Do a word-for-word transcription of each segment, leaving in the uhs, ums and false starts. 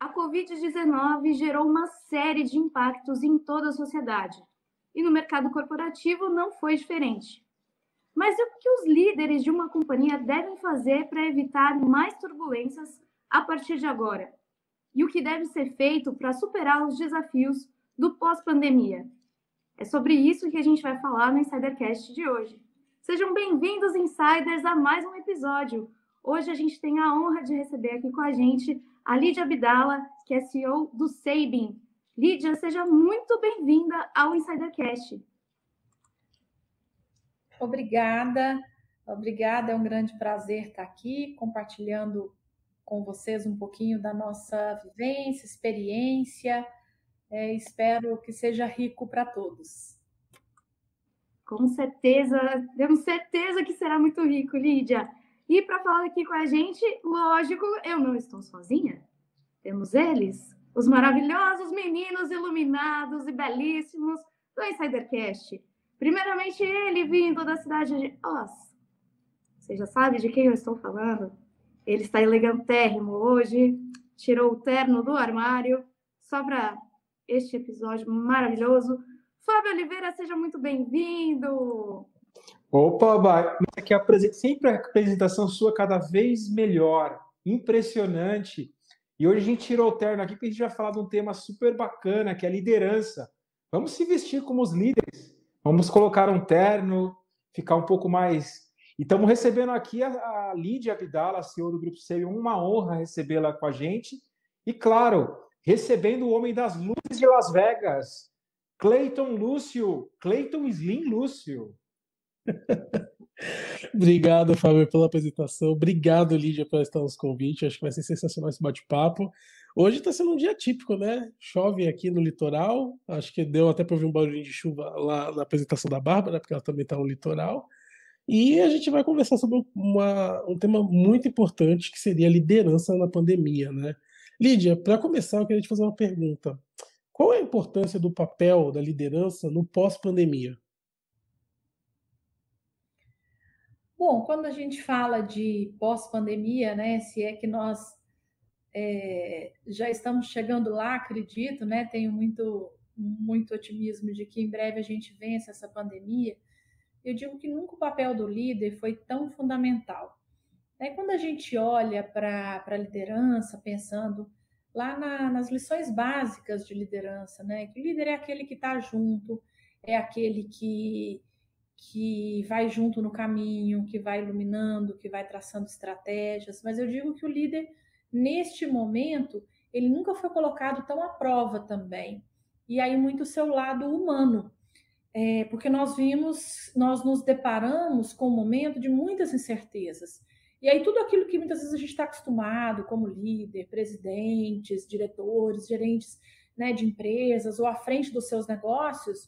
A covid dezenove gerou uma série de impactos em toda a sociedade. E no mercado corporativo não foi diferente. Mas o que os líderes de uma companhia devem fazer para evitar mais turbulências a partir de agora? E o que deve ser feito para superar os desafios do pós-pandemia? É sobre isso que a gente vai falar no Insidercast de hoje. Sejam bem-vindos, Insiders, a mais um episódio. Hoje a gente tem a honra de receber aqui com a gente a Lídia Abdala, que é C E O do Sabin. Lídia, seja muito bem-vinda ao Insidercast. Obrigada, obrigada, é um grande prazer estar aqui compartilhando com vocês um pouquinho da nossa vivência, experiência. É, espero que seja rico para todos. Com certeza, temos certeza que será muito rico, Lídia. E para falar aqui com a gente, lógico, eu não estou sozinha. Temos eles, os maravilhosos meninos iluminados e belíssimos do Insidercast. Primeiramente, ele vindo da cidade de Oz. Você já sabe de quem eu estou falando? Ele está elegantérrimo hoje, tirou o terno do armário, só para este episódio maravilhoso. Fábio Oliveira, seja muito bem-vindo! Opa, Bá, aqui a sempre a apresentação sua cada vez melhor, impressionante. E hoje a gente tirou o terno aqui porque a gente vai falar de um tema super bacana, que é a liderança. Vamos se vestir como os líderes, vamos colocar um terno, ficar um pouco mais... E estamos recebendo aqui a, a Lídia Abdala, C E O do Grupo Sabin, uma honra recebê-la com a gente. E, claro, recebendo o homem das luzes de Las Vegas, Cleiton Lúcio, Cleiton Slim Lúcio. Obrigado, Fábio, pela apresentação. Obrigado, Lídia, por estar nos convite. Acho que vai ser sensacional esse bate-papo. Hoje está sendo um dia típico, né? Chove aqui no litoral. Acho que deu até para ouvir um barulhinho de chuva lá na apresentação da Bárbara, porque ela também está no litoral. E a gente vai conversar sobre uma, um tema muito importante, que seria a liderança na pandemia, né? Lídia, para começar, eu queria te fazer uma pergunta. Qual é a importância do papel da liderança no pós-pandemia? Bom, quando a gente fala de pós-pandemia, né, se é que nós é, já estamos chegando lá, acredito, né, tenho muito, muito otimismo de que em breve a gente vence essa pandemia. Eu digo que nunca o papel do líder foi tão fundamental. Aí, quando a gente olha para a liderança, pensando lá na, nas lições básicas de liderança, né, que o líder é aquele que está junto, é aquele que que vai junto no caminho, que vai iluminando, que vai traçando estratégias, mas eu digo que o líder, neste momento, ele nunca foi colocado tão à prova também. E aí muito o seu lado humano, é, porque nós vimos, nós nos deparamos com um momento de muitas incertezas. E aí tudo aquilo que muitas vezes a gente está acostumado, como líder, presidentes, diretores, gerentes, né, de empresas, ou à frente dos seus negócios,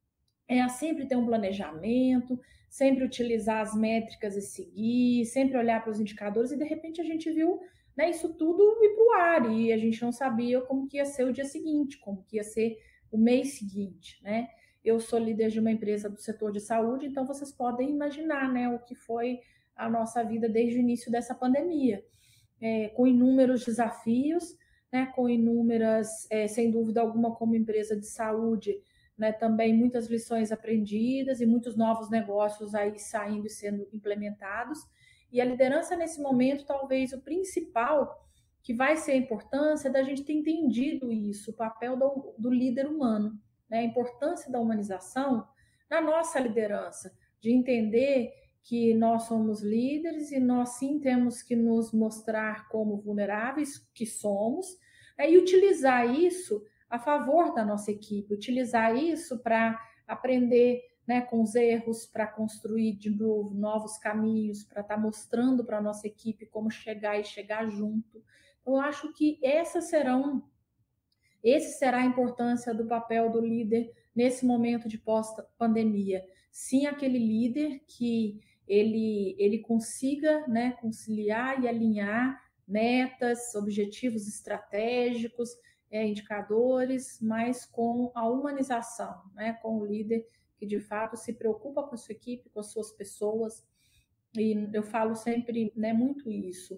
é sempre ter um planejamento, sempre utilizar as métricas e seguir, sempre olhar para os indicadores, e de repente a gente viu, né, isso tudo ir para o ar, e a gente não sabia como que ia ser o dia seguinte, como que ia ser o mês seguinte, né? Eu sou líder de uma empresa do setor de saúde, então vocês podem imaginar, né, o que foi a nossa vida desde o início dessa pandemia, é, com inúmeros desafios, né, com inúmeras, é, sem dúvida alguma, como empresa de saúde, né, também muitas lições aprendidas e muitos novos negócios aí saindo e sendo implementados. E a liderança nesse momento, talvez o principal que vai ser a importância da gente ter entendido isso, o papel do, do líder humano, né, a importância da humanização na nossa liderança, de entender que nós somos líderes e nós sim temos que nos mostrar como vulneráveis que somos, né, e utilizar isso a favor da nossa equipe, utilizar isso para aprender, né, com os erros, para construir de novo novos caminhos, para estar tá mostrando para a nossa equipe como chegar e chegar junto. Então, eu acho que essas serão, esse será a importância do papel do líder nesse momento de pós-pandemia. Sim, aquele líder que ele, ele consiga, né, conciliar e alinhar metas, objetivos estratégicos, É, indicadores, mas com a humanização, né? Com o líder que de fato se preocupa com a sua equipe, com as suas pessoas. E eu falo sempre, né, muito isso.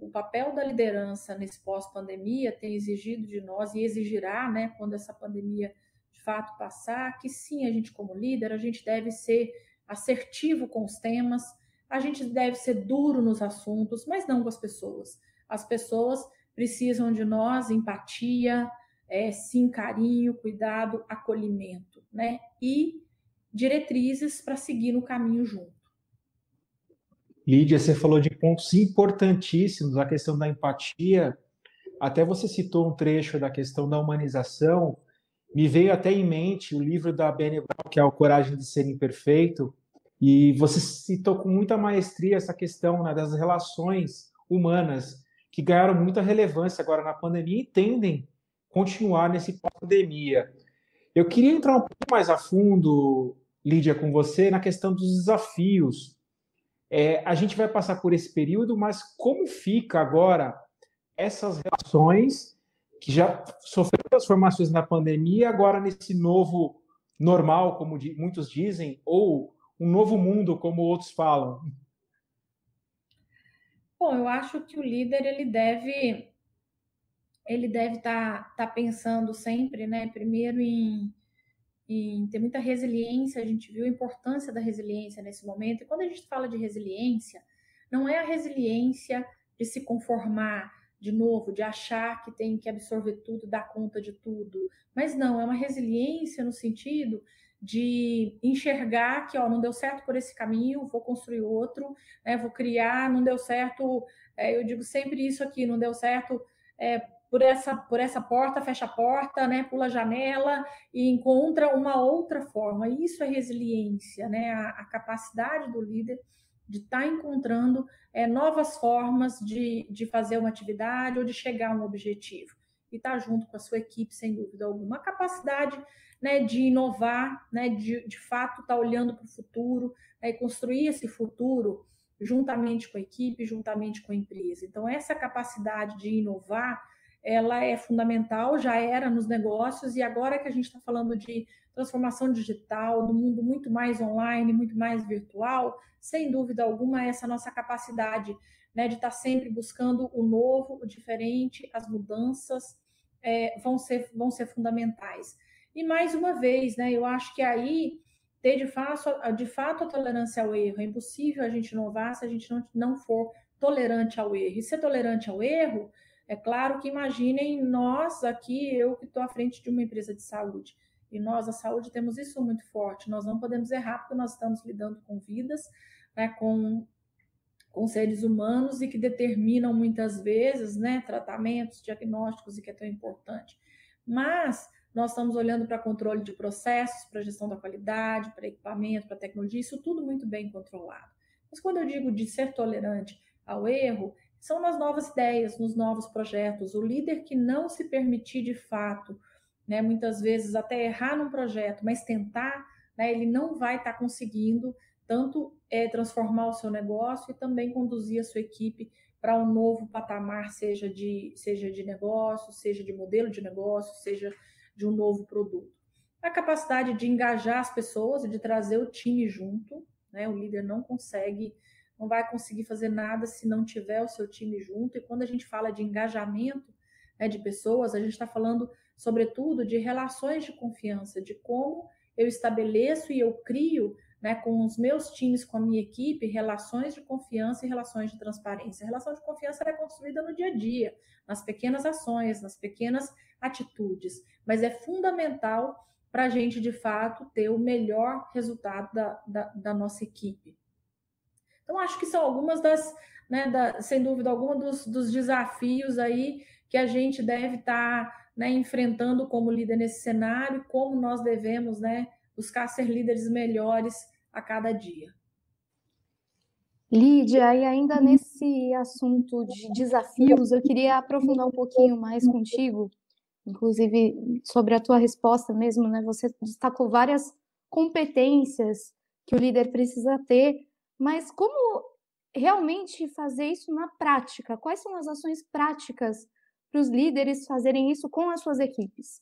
o papel da liderança nesse pós-pandemia tem exigido de nós, e exigirá, né, quando essa pandemia de fato passar, que sim, a gente como líder, a gente deve ser assertivo com os temas, a gente deve ser duro nos assuntos, mas não com as pessoas. As pessoas precisam de nós, empatia, é, sim, carinho, cuidado, acolhimento, né? E diretrizes para seguir no caminho junto. Lídia, você falou de pontos importantíssimos, a questão da empatia. Até você citou um trecho da questão da humanização. Me veio até em mente o livro da Brené Brown, que é o Coragem de Ser Imperfeito, e você citou com muita maestria essa questão, né, das relações humanas, que ganharam muita relevância agora na pandemia e tendem a continuar nesse pós-pandemia. Eu queria entrar um pouco mais a fundo, Lídia, com você, na questão dos desafios. É, a gente vai passar por esse período, mas como fica agora essas relações que já sofreram transformações na pandemia, agora nesse novo normal, como muitos dizem, ou um novo mundo, como outros falam? Bom, eu acho que o líder ele deve ele deve estar tá, tá pensando sempre, né? Primeiro em, em ter muita resiliência. A gente viu a importância da resiliência nesse momento. E quando a gente fala de resiliência, não é a resiliência de se conformar de novo, de achar que tem que absorver tudo, dar conta de tudo. Mas não, é uma resiliência no sentido de enxergar que, ó, não deu certo por esse caminho, vou construir outro, né, vou criar, não deu certo, é, eu digo sempre isso aqui, não deu certo é, por, essa, por essa porta, fecha a porta, né, pula a janela e encontra uma outra forma. Isso é resiliência, né, a, a capacidade do líder de estar tá encontrando é, novas formas de, de fazer uma atividade ou de chegar a um objetivo. E estar tá junto com a sua equipe, sem dúvida alguma. A capacidade, né, de inovar, né, de, de fato estar tá olhando para o futuro, né, e construir esse futuro juntamente com a equipe, juntamente com a empresa. Então, essa capacidade de inovar, ela é fundamental, já era nos negócios, e agora que a gente está falando de transformação digital, do mundo muito mais online, muito mais virtual, sem dúvida alguma, essa nossa capacidade, né, de estar sempre buscando o novo, o diferente, as mudanças é, vão ser, vão ser fundamentais. E mais uma vez, né, eu acho que aí ter de fato, de fato a tolerância ao erro. É impossível a gente inovar se a gente não, não for tolerante ao erro. E ser tolerante ao erro, é claro que imaginem nós aqui, eu que estou à frente de uma empresa de saúde. E nós, a saúde, temos isso muito forte. Nós não podemos errar porque nós estamos lidando com vidas, né, com, com seres humanos e que determinam muitas vezes, né, tratamentos, diagnósticos, e que é tão importante. Mas nós estamos olhando para controle de processos, para gestão da qualidade, para equipamento, para tecnologia, isso tudo muito bem controlado. Mas quando eu digo de ser tolerante ao erro, são nas novas ideias, nos novos projetos. O líder que não se permitir de fato, né, muitas vezes até errar num projeto, mas tentar, né, ele não vai estar conseguindo tanto é, transformar o seu negócio e também conduzir a sua equipe para um novo patamar, seja de, seja de negócio, seja de modelo de negócio, seja de um novo produto. A capacidade de engajar as pessoas e de trazer o time junto, né? O líder não consegue, não vai conseguir fazer nada se não tiver o seu time junto. E quando a gente fala de engajamento, né, de pessoas, a gente está falando, sobretudo, de relações de confiança, de como eu estabeleço e eu crio, né, com os meus times, com a minha equipe, relações de confiança e relações de transparência. A relação de confiança é construída no dia a dia, nas pequenas ações, nas pequenas atitudes, mas é fundamental para a gente, de fato, ter o melhor resultado da, da, da nossa equipe. Então, acho que são algumas das, né, da, sem dúvida alguma, dos, dos desafios aí que a gente deve estar tá, né, enfrentando como líder nesse cenário, como nós devemos, né, buscar ser líderes melhores a cada dia. Lídia, e ainda nesse assunto de desafios, eu queria aprofundar um pouquinho mais contigo, inclusive sobre a tua resposta mesmo, né? Você destacou várias competências que o líder precisa ter, mas como realmente fazer isso na prática? Quais são as ações práticas para os líderes fazerem isso com as suas equipes?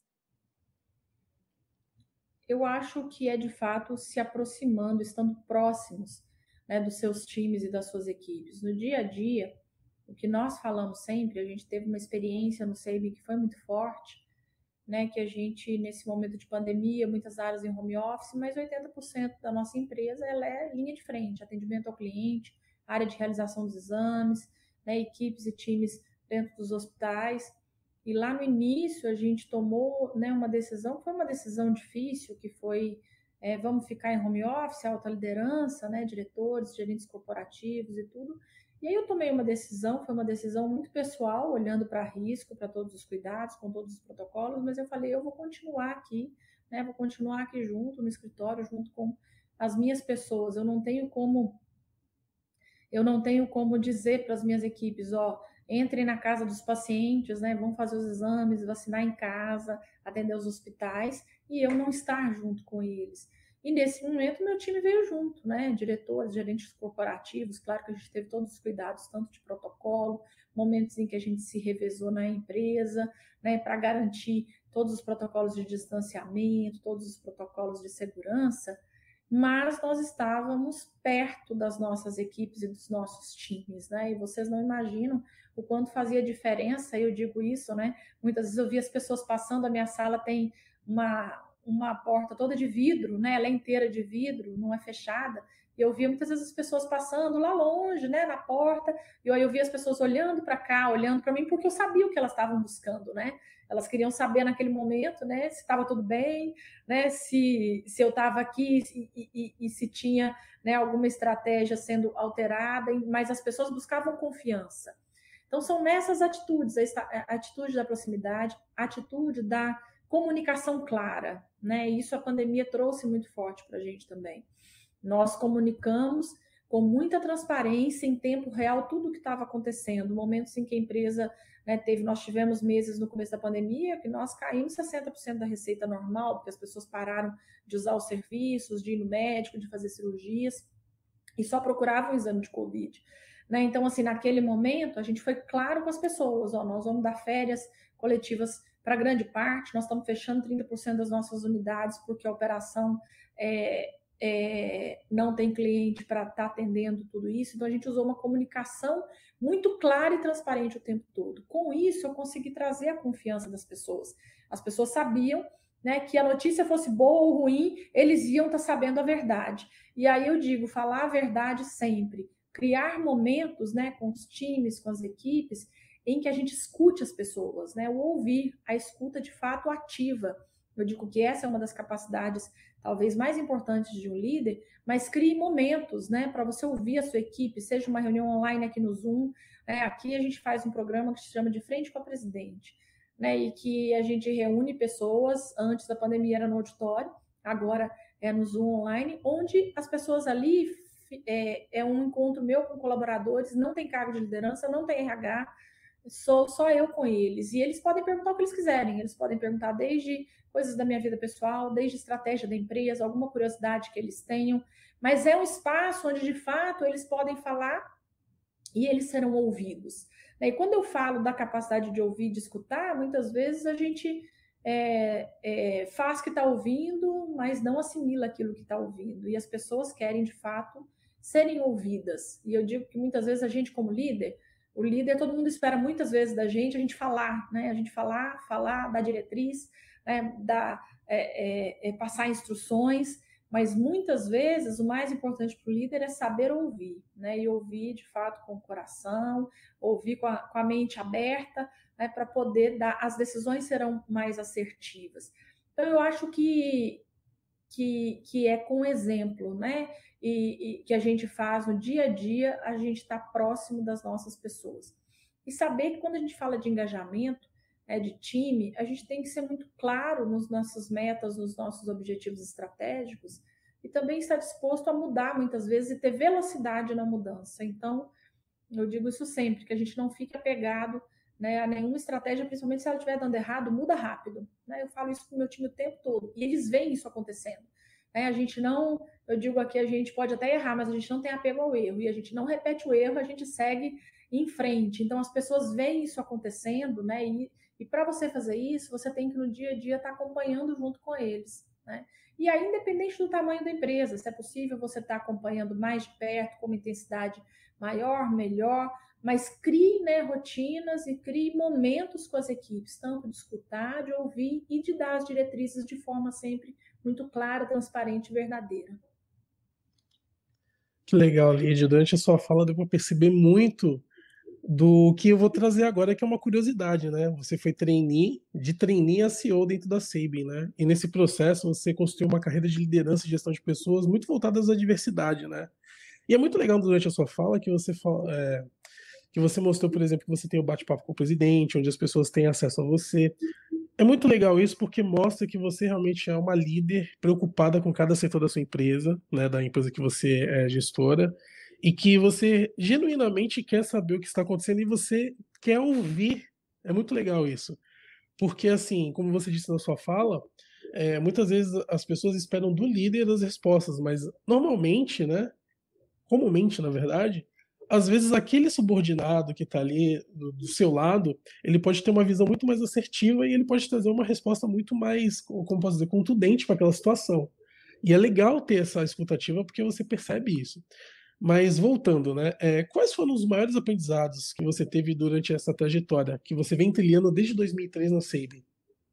Eu acho que é, de fato, se aproximando, estando próximos, né, dos seus times e das suas equipes. No dia a dia, o que nós falamos sempre, a gente teve uma experiência no S E I B que foi muito forte, né, que a gente, nesse momento de pandemia, muitas áreas em home office, mas oitenta por cento da nossa empresa ela é linha de frente, atendimento ao cliente, área de realização dos exames, né, equipes e times dentro dos hospitais. E lá no início a gente tomou, né, uma decisão, foi uma decisão difícil, que foi, é, vamos ficar em home office, alta liderança, né, diretores, gerentes corporativos e tudo. E aí eu tomei uma decisão, foi uma decisão muito pessoal, olhando para risco, para todos os cuidados, com todos os protocolos, mas eu falei, eu vou continuar aqui, né, vou continuar aqui junto no escritório, junto com as minhas pessoas. Eu não tenho como, eu não tenho como dizer para as minhas equipes, ó, entrem na casa dos pacientes, né, vão fazer os exames, vacinar em casa, atender os hospitais, e eu não estar junto com eles. E nesse momento meu time veio junto, né? Diretores, gerentes corporativos, claro que a gente teve todos os cuidados, tanto de protocolo, momentos em que a gente se revezou na empresa, né, para garantir todos os protocolos de distanciamento, todos os protocolos de segurança, mas nós estávamos perto das nossas equipes e dos nossos times, né? E vocês não imaginam o quanto fazia diferença, eu digo isso, né? Muitas vezes eu vi as pessoas passando, a minha sala tem uma uma porta toda de vidro, né? Ela é inteira de vidro, não é fechada. E eu via muitas vezes as pessoas passando lá longe, né, na porta, e aí eu via as pessoas olhando para cá, olhando para mim, porque eu sabia o que elas estavam buscando, né? Elas queriam saber naquele momento, né, se estava tudo bem, né, se, se eu estava aqui e, e, e se tinha, né, alguma estratégia sendo alterada, mas as pessoas buscavam confiança. Então são nessas atitudes, a atitude da proximidade, a atitude da comunicação clara, né? Isso a pandemia trouxe muito forte para a gente também. Nós comunicamos com muita transparência em tempo real tudo o que estava acontecendo, momentos em que a empresa, né, teve, nós tivemos meses no começo da pandemia que nós caímos sessenta por cento da receita normal, porque as pessoas pararam de usar os serviços, de ir no médico, de fazer cirurgias, e só procuravam o exame de Covid. Né? Então, assim, naquele momento, a gente foi claro com as pessoas, ó, nós vamos dar férias coletivas para grande parte, nós estamos fechando trinta por cento das nossas unidades porque a operação é, é, não tem cliente para estar tá atendendo tudo isso, então a gente usou uma comunicação muito clara e transparente o tempo todo. Com isso, eu consegui trazer a confiança das pessoas. As pessoas sabiam, né, que a notícia fosse boa ou ruim, eles iam estar tá sabendo a verdade. E aí eu digo, falar a verdade sempre, criar momentos, né, com os times, com as equipes, em que a gente escute as pessoas, né? O ouvir, a escuta de fato ativa. Eu digo que essa é uma das capacidades talvez mais importantes de um líder, mas crie momentos, né, para você ouvir a sua equipe, seja uma reunião online aqui no Zoom, né? Aqui a gente faz um programa que se chama De Frente com a Presidente, né? E que a gente reúne pessoas, antes da pandemia era no auditório, agora é no Zoom online, onde as pessoas ali é, é um encontro meu com colaboradores, não tem cargo de liderança, não tem R H, sou só eu com eles, e eles podem perguntar o que eles quiserem, eles podem perguntar desde coisas da minha vida pessoal, desde estratégia da empresa, alguma curiosidade que eles tenham, mas é um espaço onde de fato eles podem falar e eles serão ouvidos. E quando eu falo da capacidade de ouvir e de escutar, muitas vezes a gente é, é, faz que está ouvindo, mas não assimila aquilo que está ouvindo, e as pessoas querem de fato serem ouvidas, e eu digo que muitas vezes a gente como líder, o líder, todo mundo espera muitas vezes da gente, a gente falar, né? A gente falar, falar, dar diretriz, né? dar, é, é, é, passar instruções, mas muitas vezes o mais importante para o líder é saber ouvir, né? E ouvir de fato com o coração, ouvir com a, com a mente aberta, né? Para poder dar, as decisões serão mais assertivas. Então eu acho que, que, que é com exemplo, né? E, e que a gente faz no dia a dia, a gente está próximo das nossas pessoas. E saber que quando a gente fala de engajamento, né, de time, a gente tem que ser muito claro nos nossas metas, nos nossos objetivos estratégicos, e também estar disposto a mudar muitas vezes e ter velocidade na mudança. Então, eu digo isso sempre, que a gente não fique apegado, né, a nenhuma estratégia, principalmente se ela estiver dando errado, muda rápido. Né? Eu falo isso com o meu time o tempo todo, e eles veem isso acontecendo. Né? A gente não, eu digo aqui, a gente pode até errar, mas a gente não tem apego ao erro, e a gente não repete o erro, a gente segue em frente. Então, as pessoas veem isso acontecendo, né? E, e para você fazer isso, você tem que no dia a dia estar acompanhando junto com eles. Né? E aí, independente do tamanho da empresa, se é possível você estar acompanhando mais de perto, com uma intensidade maior, melhor, mas crie, né, rotinas e crie momentos com as equipes, tanto de escutar, de ouvir e de dar as diretrizes de forma sempre muito clara, transparente e verdadeira. Que legal, Lídia. Durante a sua fala deu para perceber muito do que eu vou trazer agora, que é uma curiosidade, né? Você foi trainee, de trainee a C E O dentro da Sabin, né? E nesse processo você construiu uma carreira de liderança e gestão de pessoas muito voltadas à diversidade, né? E é muito legal durante a sua fala que você fala, é, que você mostrou, por exemplo, que você tem o bate-papo com o presidente, onde as pessoas têm acesso a você. É muito legal isso porque mostra que você realmente é uma líder preocupada com cada setor da sua empresa, né, da empresa que você é gestora, e que você genuinamente quer saber o que está acontecendo e você quer ouvir. É muito legal isso. Porque, assim, como você disse na sua fala, é, muitas vezes as pessoas esperam do líder as respostas, mas normalmente, né, comumente, na verdade, às vezes aquele subordinado que está ali do, do seu lado, ele pode ter uma visão muito mais assertiva e ele pode trazer uma resposta muito mais, como posso dizer, contundente para aquela situação. E é legal ter essa escutativa porque você percebe isso. Mas voltando, né? É, quais foram os maiores aprendizados que você teve durante essa trajetória que você vem trilhando desde dois mil e três na Sabin?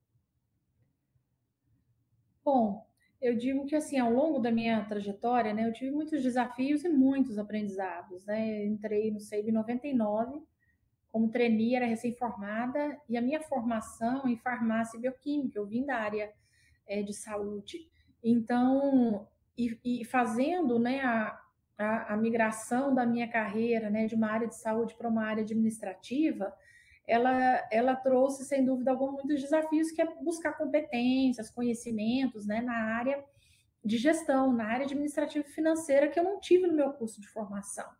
Bom, eu digo que assim, ao longo da minha trajetória, né, eu tive muitos desafios e muitos aprendizados, né? Eu entrei no Sabin em noventa e nove, como trainee, era recém-formada, e a minha formação em farmácia e bioquímica, eu vim da área é, de saúde. Então, e, e fazendo, né, a, a, a migração da minha carreira, né, de uma área de saúde para uma área administrativa, ela, ela trouxe, sem dúvida alguma, muitos desafios, que é buscar competências, conhecimentos, né, na área de gestão, na área administrativa e financeira, que eu não tive no meu curso de formação.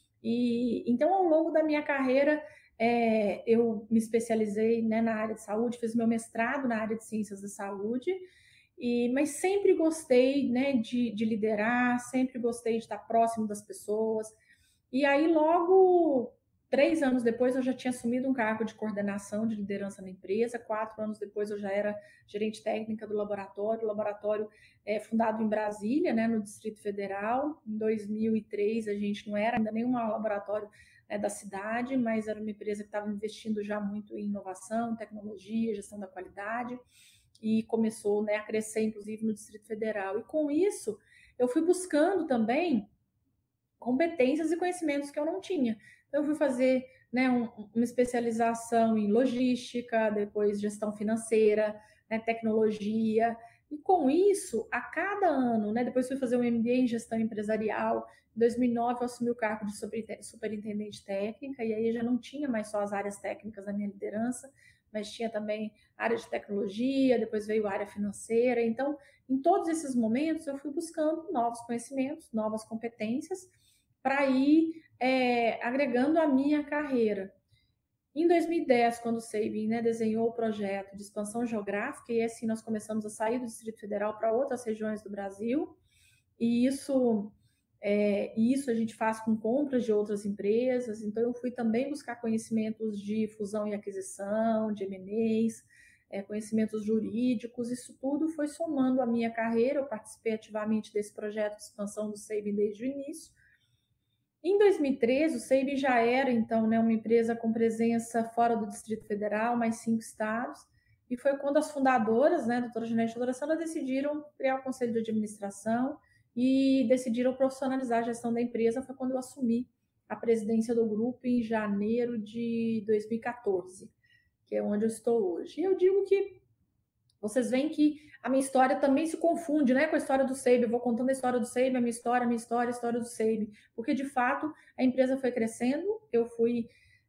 E então, ao longo da minha carreira, é, eu me especializei, né, na área de saúde, fiz meu mestrado na área de ciências da saúde, e, mas sempre gostei, né, de, de liderar, sempre gostei de estar próximo das pessoas. E aí, logo três anos depois, eu já tinha assumido um cargo de coordenação de liderança na empresa. Quatro anos depois, eu já era gerente técnica do laboratório. O laboratório é fundado em Brasília, né, no Distrito Federal. Em dois mil e três, a gente não era ainda nenhum laboratório, né, da cidade, mas era uma empresa que estava investindo já muito em inovação, tecnologia, gestão da qualidade, e começou, né, a crescer, inclusive, no Distrito Federal. E com isso, eu fui buscando também competências e conhecimentos que eu não tinha. Então, eu fui fazer, né, um, uma especialização em logística, depois gestão financeira, né, tecnologia, e com isso, a cada ano, né, depois fui fazer um M B A em gestão empresarial. Em dois mil e nove, eu assumi o cargo de superintendente técnica, e aí já não tinha mais só as áreas técnicas da minha liderança, mas tinha também área de tecnologia, depois veio a área financeira. Então, em todos esses momentos, eu fui buscando novos conhecimentos, novas competências, para ir é, agregando a minha carreira. Em dois mil e dez, quando o Sabin, né, desenhou o projeto de expansão geográfica, e assim nós começamos a sair do Distrito Federal para outras regiões do Brasil, e isso, é, isso a gente faz com compras de outras empresas. Então, eu fui também buscar conhecimentos de fusão e aquisição, de M and As, é, conhecimentos jurídicos. Isso tudo foi somando a minha carreira. Eu participei ativamente desse projeto de expansão do Sabin desde o início. Em dois mil e treze, o Sabin já era, então, né, uma empresa com presença fora do Distrito Federal, mais cinco estados, e foi quando as fundadoras, né, a doutora Janete e a doutora Sandra, decidiram criar o conselho de administração e decidiram profissionalizar a gestão da empresa. Foi quando eu assumi a presidência do grupo em janeiro de dois mil e quatorze, que é onde eu estou hoje. E eu digo que vocês veem que a minha história também se confunde, né, com a história do Sabin. Eu vou contando a história do Sabin, a minha história, a minha história, a história do Sabin, porque de fato a empresa foi crescendo, eu fui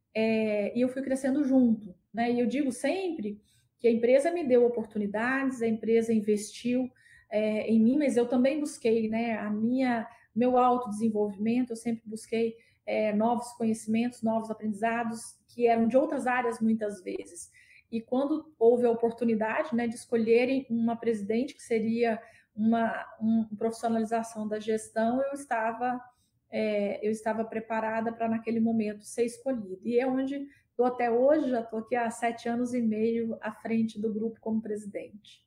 é, e eu fui crescendo junto, né? E eu digo sempre que a empresa me deu oportunidades, a empresa investiu é, em mim, mas eu também busquei, né, a minha, meu autodesenvolvimento. Eu sempre busquei é, novos conhecimentos, novos aprendizados que eram de outras áreas muitas vezes. E quando houve a oportunidade, né, de escolherem uma presidente que seria uma, uma profissionalização da gestão, eu estava, é, eu estava preparada para, naquele momento, ser escolhida. E é onde estou até hoje, já estou aqui há sete anos e meio à frente do grupo como presidente.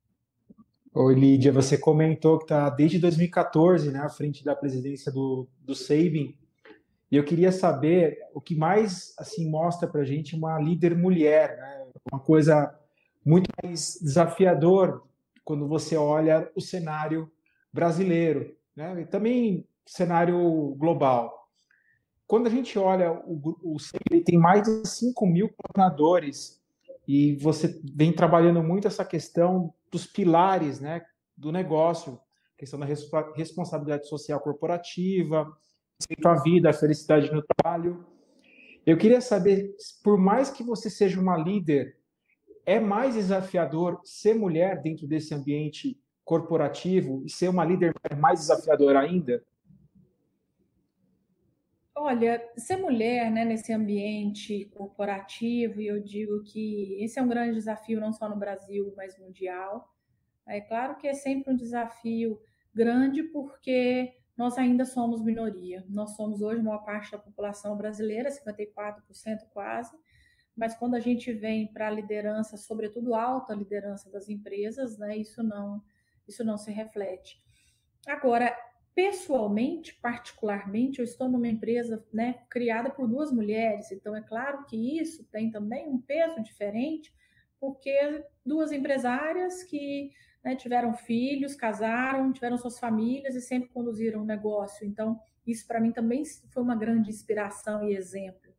Oi, Lídia, você comentou que está desde dois mil e quatorze, né, à frente da presidência do, do Sabin. E eu queria saber o que mais assim mostra para a gente uma líder mulher, né? Uma coisa muito mais desafiador quando você olha o cenário brasileiro, né? E também cenário global. Quando a gente olha o, o ele tem mais de cinco mil colaboradores e você vem trabalhando muito essa questão dos pilares, né, do negócio, questão da responsabilidade social corporativa, respeito à vida, a felicidade no trabalho. Eu queria saber, por mais que você seja uma líder, é mais desafiador ser mulher dentro desse ambiente corporativo e ser uma líder mais desafiador ainda? Olha, ser mulher, né, nesse ambiente corporativo, e eu digo que esse é um grande desafio não só no Brasil, mas mundial. É claro que é sempre um desafio grande porque nós ainda somos minoria. Nós somos hoje a maior parte da população brasileira, cinquenta e quatro por cento quase, mas quando a gente vem para a liderança, sobretudo alta liderança das empresas, né, isso não, isso não se reflete. Agora, pessoalmente, particularmente, eu estou numa empresa, né, criada por duas mulheres, então é claro que isso tem também um peso diferente, porque duas empresárias que, né, tiveram filhos, casaram, tiveram suas famílias e sempre conduziram um negócio. Então, isso para mim também foi uma grande inspiração e exemplo.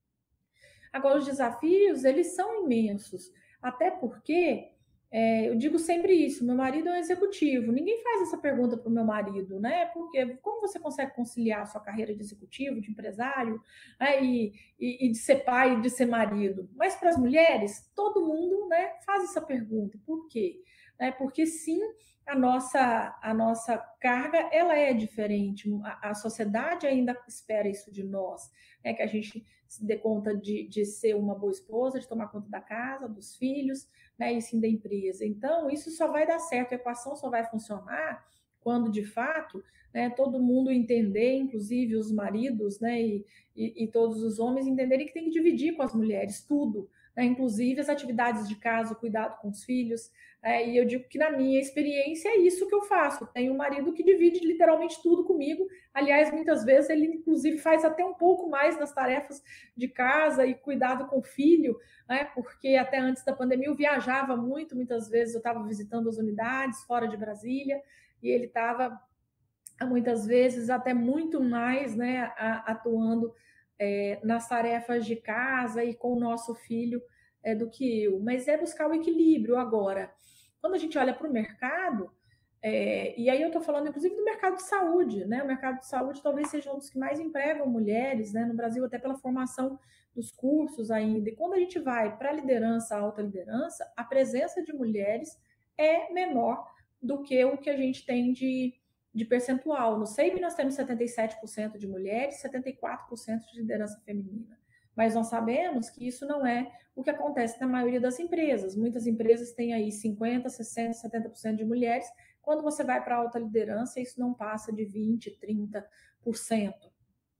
Agora, os desafios, eles são imensos, até porque é, eu digo sempre isso, meu marido é um executivo, ninguém faz essa pergunta para o meu marido, né? Porque como você consegue conciliar a sua carreira de executivo, de empresário, né? e, e, e de ser pai e de ser marido? Mas para as mulheres, todo mundo, né, faz essa pergunta. Por quê? É porque sim, a nossa, a nossa carga ela é diferente, a, a sociedade ainda espera isso de nós, né? Que a gente se dê conta de, de ser uma boa esposa, de tomar conta da casa, dos filhos, né, e sim da empresa. Então, isso só vai dar certo, a equação só vai funcionar quando, de fato, né, todo mundo entender, inclusive os maridos, né, e, e, e todos os homens entenderem que tem que dividir com as mulheres tudo, né, inclusive as atividades de casa, o cuidado com os filhos. É, e eu digo que na minha experiência é isso que eu faço. Tenho um marido que divide literalmente tudo comigo. Aliás, muitas vezes ele inclusive faz até um pouco mais nas tarefas de casa e cuidado com o filho, né? Porque até antes da pandemia eu viajava muito, muitas vezes eu estava visitando as unidades fora de Brasília e ele estava muitas vezes até muito mais, né, atuando é, nas tarefas de casa e com o nosso filho é, do que eu. Mas é buscar o equilíbrio agora. Quando a gente olha para o mercado, é, e aí eu estou falando inclusive do mercado de saúde, né? O mercado de saúde talvez seja um dos que mais empregam mulheres, né? No Brasil, até pela formação dos cursos ainda. E quando a gente vai para a liderança, a alta liderança, a presença de mulheres é menor do que o que a gente tem de, de percentual. No S E I B nós temos setenta e sete por cento de mulheres, setenta e quatro por cento de liderança feminina. Mas nós sabemos que isso não é o que acontece na maioria das empresas. Muitas empresas têm aí cinquenta, sessenta, setenta por cento de mulheres. Quando você vai para a alta liderança, isso não passa de vinte, trinta por cento.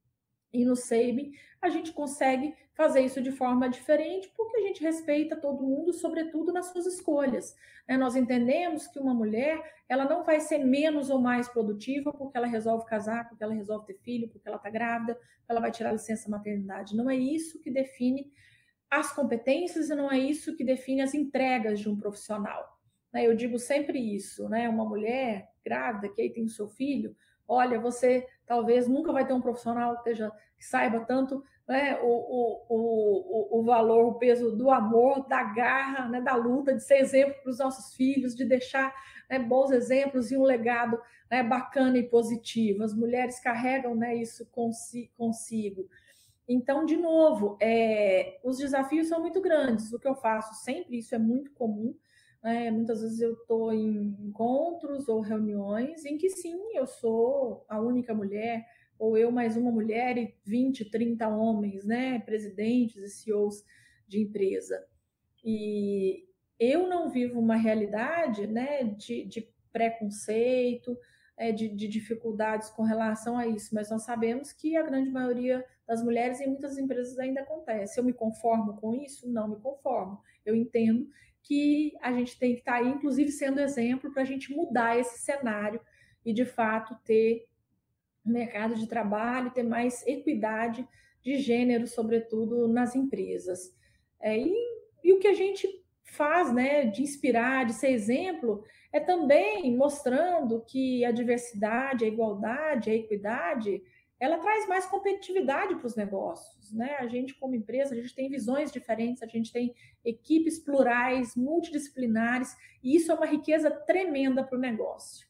E no S E I B a gente consegue fazer isso de forma diferente porque a gente respeita todo mundo, sobretudo nas suas escolhas. Nós entendemos que uma mulher ela não vai ser menos ou mais produtiva porque ela resolve casar, porque ela resolve ter filho, porque ela está grávida, porque ela vai tirar licença maternidade. Não é isso que define as competências e não é isso que define as entregas de um profissional. Eu digo sempre isso, né? Uma mulher grávida que aí tem o seu filho, olha, você talvez nunca vai ter um profissional que, esteja, que saiba tanto, né, o, o, o, o valor, o peso do amor, da garra, né, da luta, de ser exemplo para os nossos filhos, de deixar, né, bons exemplos e um legado, né, bacana e positivo. As mulheres carregam, né, isso consi, consigo. Então, de novo, é, os desafios são muito grandes. O que eu faço sempre, isso é muito comum, é, muitas vezes eu estou em encontros ou reuniões em que sim, eu sou a única mulher, ou eu mais uma mulher e vinte, trinta homens, né, presidentes e C E Os de empresa. E eu não vivo uma realidade, né, de, de preconceito, é, de, de dificuldades com relação a isso, mas nós sabemos que a grande maioria das mulheres em muitas empresas ainda acontece. Eu me conformo com isso? Não me conformo. Eu entendo que a gente tem que estar aí, inclusive, sendo exemplo para a gente mudar esse cenário e, de fato, ter mercado de trabalho, ter mais equidade de gênero, sobretudo nas empresas. É, e, e o que a gente faz, né, de inspirar, de ser exemplo, é também mostrando que a diversidade, a igualdade, a equidade, ela traz mais competitividade para os negócios, né? A gente, como empresa, a gente tem visões diferentes, a gente tem equipes plurais, multidisciplinares, e isso é uma riqueza tremenda para o negócio.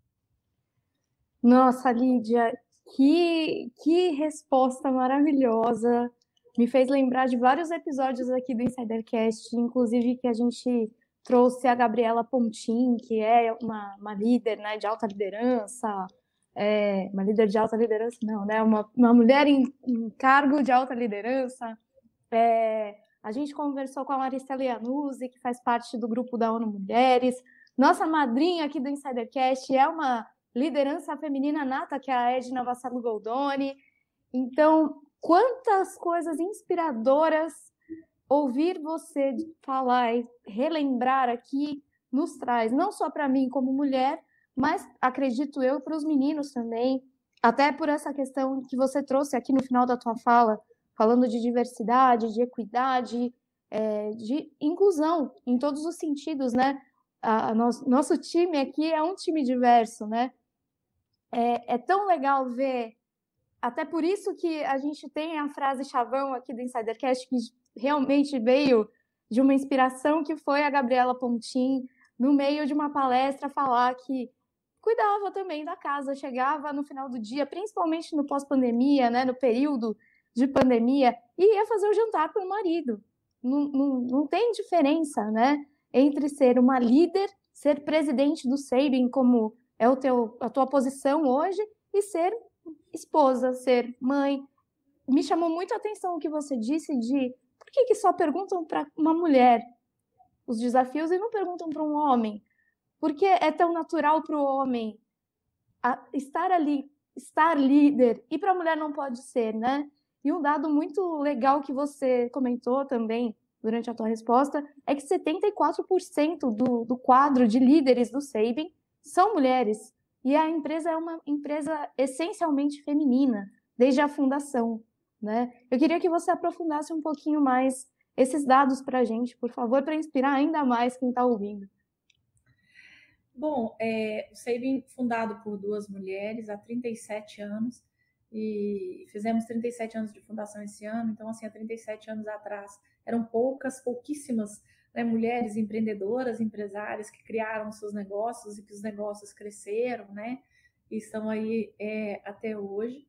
Nossa, Lídia, que, que resposta maravilhosa. Me fez lembrar de vários episódios aqui do Insidercast, inclusive que a gente trouxe a Gabriela Pontin, que é uma, uma líder, né, de alta liderança, é, uma líder de alta liderança, não, né, uma, uma mulher em, em cargo de alta liderança. É, a gente conversou com a Maristela Iannuzzi, que faz parte do grupo da ONU Mulheres. Nossa madrinha aqui do Insidercast é uma liderança feminina nata, que é a Edna Vassalo Goldoni. Então, quantas coisas inspiradoras ouvir você falar e relembrar aqui nos traz, não só para mim como mulher, mas acredito eu para os meninos também, até por essa questão que você trouxe aqui no final da tua fala, falando de diversidade, de equidade, é, de inclusão em todos os sentidos, né? A, a nosso, nosso time aqui é um time diverso, né? É, é tão legal ver, até por isso que a gente tem a frase chavão aqui do Insidercast, que realmente veio de uma inspiração que foi a Gabriela Pontin, no meio de uma palestra, falar que cuidava também da casa, chegava no final do dia, principalmente no pós-pandemia, né, no período de pandemia, e ia fazer o jantar para o marido. Não, não, não tem diferença, né, entre ser uma líder, ser presidente do Sabin, como é o teu, a tua posição hoje, e ser esposa, ser mãe. Me chamou muito a atenção o que você disse de por que, que só perguntam para uma mulher os desafios e não perguntam para um homem? Porque é tão natural para o homem estar ali, estar líder, e para a mulher não pode ser, né? E um dado muito legal que você comentou também durante a tua resposta é que setenta e quatro por cento do, do quadro de líderes do Sabin são mulheres. E a empresa é uma empresa essencialmente feminina, desde a fundação, né? Eu queria que você aprofundasse um pouquinho mais esses dados para a gente, por favor, para inspirar ainda mais quem está ouvindo. Bom, é, o Sabin fundado por duas mulheres há trinta e sete anos, e fizemos trinta e sete anos de fundação esse ano, então, assim, há trinta e sete anos atrás, eram poucas, pouquíssimas, né, mulheres empreendedoras, empresárias que criaram seus negócios e que os negócios cresceram, né, e estão aí é, até hoje.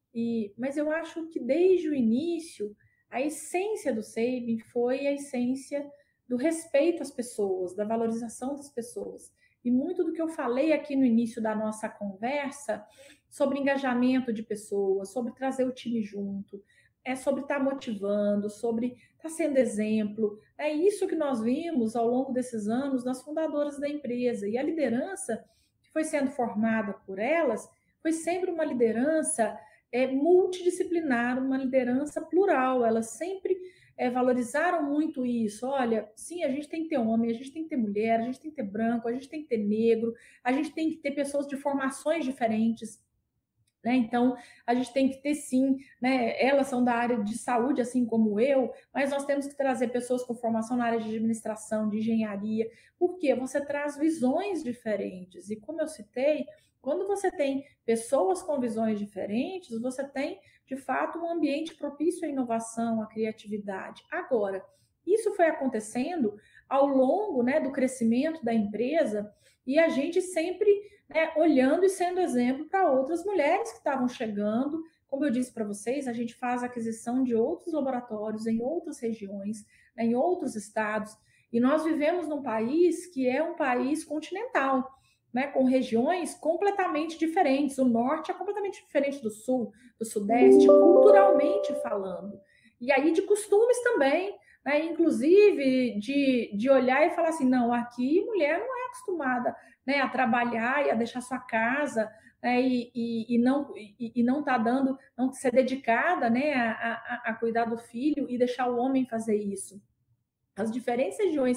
E, mas eu acho que desde o início, a essência do Sabin foi a essência do respeito às pessoas, da valorização das pessoas. E muito do que eu falei aqui no início da nossa conversa sobre engajamento de pessoas, sobre trazer o time junto, é sobre estar motivando, sobre estar sendo exemplo. É isso que nós vimos ao longo desses anos nas fundadoras da empresa. E a liderança que foi sendo formada por elas foi sempre uma liderança é, multidisciplinar, uma liderança plural. Elas sempre é, valorizaram muito isso. Olha, sim, a gente tem que ter homem, a gente tem que ter mulher, a gente tem que ter branco, a gente tem que ter negro, a gente tem que ter pessoas de formações diferentes. Né? Então, a gente tem que ter sim, né? Elas são da área de saúde, assim como eu, mas nós temos que trazer pessoas com formação na área de administração, de engenharia, porque você traz visões diferentes. E como eu citei, quando você tem pessoas com visões diferentes, você tem, de fato, um ambiente propício à inovação, à criatividade. Agora, isso foi acontecendo ao longo, né, do crescimento da empresa, e a gente sempre, né, olhando e sendo exemplo para outras mulheres que estavam chegando. Como eu disse para vocês, a gente faz aquisição de outros laboratórios em outras regiões, né, em outros estados, e nós vivemos num país que é um país continental, né, com regiões completamente diferentes. O norte é completamente diferente do sul, do sudeste, culturalmente falando. E aí de costumes também, né, inclusive de, de olhar e falar assim, não, aqui mulher não é acostumada, né, a trabalhar e a deixar sua casa, né, e, e, e não e, e não tá dando, não ser dedicada, né, a, a, a cuidar do filho e deixar o homem fazer isso. As diferentes regiões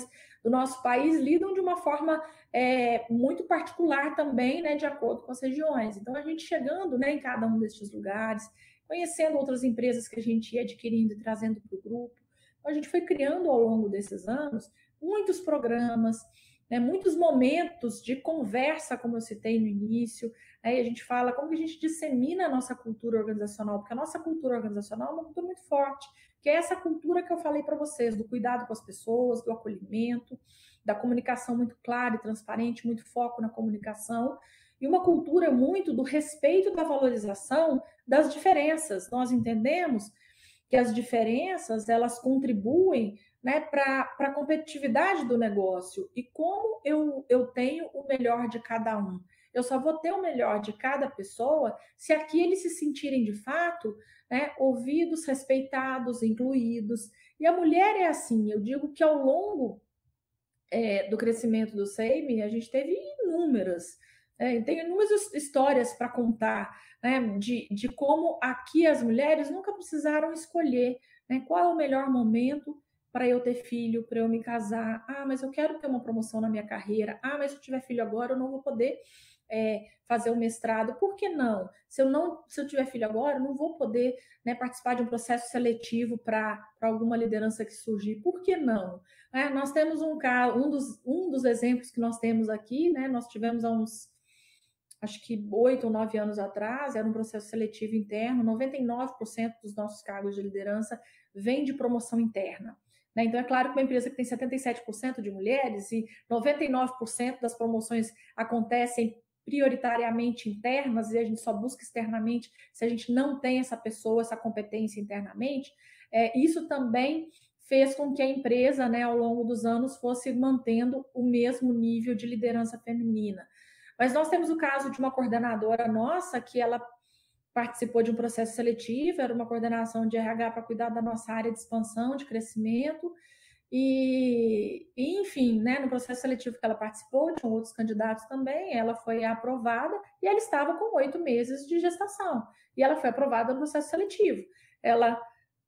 do nosso país lidam de uma forma é, muito particular também, né, de acordo com as regiões. Então, a gente chegando, né, em cada um destes lugares, conhecendo outras empresas que a gente ia adquirindo e trazendo para o grupo. Então, a gente foi criando ao longo desses anos muitos programas, né, muitos momentos de conversa, como eu citei no início, né, e a gente fala como que a gente dissemina a nossa cultura organizacional, porque a nossa cultura organizacional é uma cultura muito forte, que é essa cultura que eu falei para vocês, do cuidado com as pessoas, do acolhimento, da comunicação muito clara e transparente, muito foco na comunicação, e uma cultura muito do respeito da valorização das diferenças. Nós entendemos que as diferenças, elas contribuem, né, para a competitividade do negócio. E como eu, eu tenho o melhor de cada um? Eu só vou ter o melhor de cada pessoa se aqui eles se sentirem, de fato, né, ouvidos, respeitados, incluídos. E a mulher é assim, eu digo que ao longo é, do crescimento do Sabin, a gente teve inúmeras, é, tem inúmeras histórias para contar, né, de, de como aqui as mulheres nunca precisaram escolher, né, qual é o melhor momento para eu ter filho, para eu me casar. Ah, mas eu quero ter uma promoção na minha carreira. Ah, mas se eu tiver filho agora, eu não vou poder é, fazer o mestrado. Por que não? Se eu não, se eu tiver filho agora, eu não vou poder, né, participar de um processo seletivo para alguma liderança que surgir. Por que não? É, nós temos um caso, um dos, um dos exemplos que nós temos aqui, né, nós tivemos há uns, acho que oito ou nove anos atrás, era um processo seletivo interno, noventa e nove por cento dos nossos cargos de liderança vem de promoção interna. Né? Então, é claro que uma empresa que tem setenta e sete por cento de mulheres e noventa e nove por cento das promoções acontecem prioritariamente internas e a gente só busca externamente se a gente não tem essa pessoa, essa competência internamente, é, isso também fez com que a empresa, né, ao longo dos anos, fosse mantendo o mesmo nível de liderança feminina. Mas nós temos o caso de uma coordenadora nossa que ela participou de um processo seletivo, era uma coordenação de R H para cuidar da nossa área de expansão, de crescimento, e, e enfim, né, no processo seletivo que ela participou, tinham outros candidatos também, ela foi aprovada e ela estava com oito meses de gestação, e ela foi aprovada no processo seletivo. Ela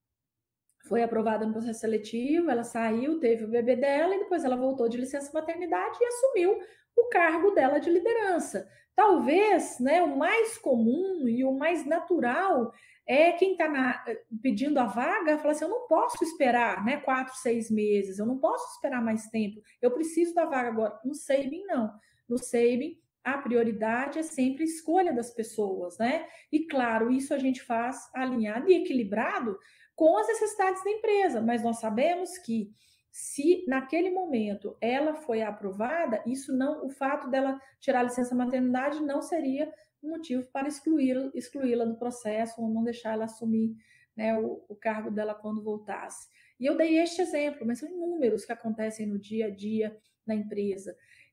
foi aprovada no processo seletivo, ela saiu, teve o bebê dela, e depois ela voltou de licença maternidade e assumiu o cargo dela de liderança. Talvez, né, o mais comum e o mais natural é quem está pedindo a vaga falar assim, eu não posso esperar, né, quatro, seis meses, eu não posso esperar mais tempo, eu preciso da vaga agora. No Sabin, não. No Sabin, a prioridade é sempre a escolha das pessoas, né? E claro, isso a gente faz alinhado e equilibrado com as necessidades da empresa, mas nós sabemos que se naquele momento ela foi aprovada, isso não, o fato dela tirar a licença maternidade não seria um motivo para excluí-la excluí-la do processo ou não deixar ela assumir, né, o, o cargo dela quando voltasse. E eu dei este exemplo, mas são inúmeros que acontecem no dia a dia na empresa.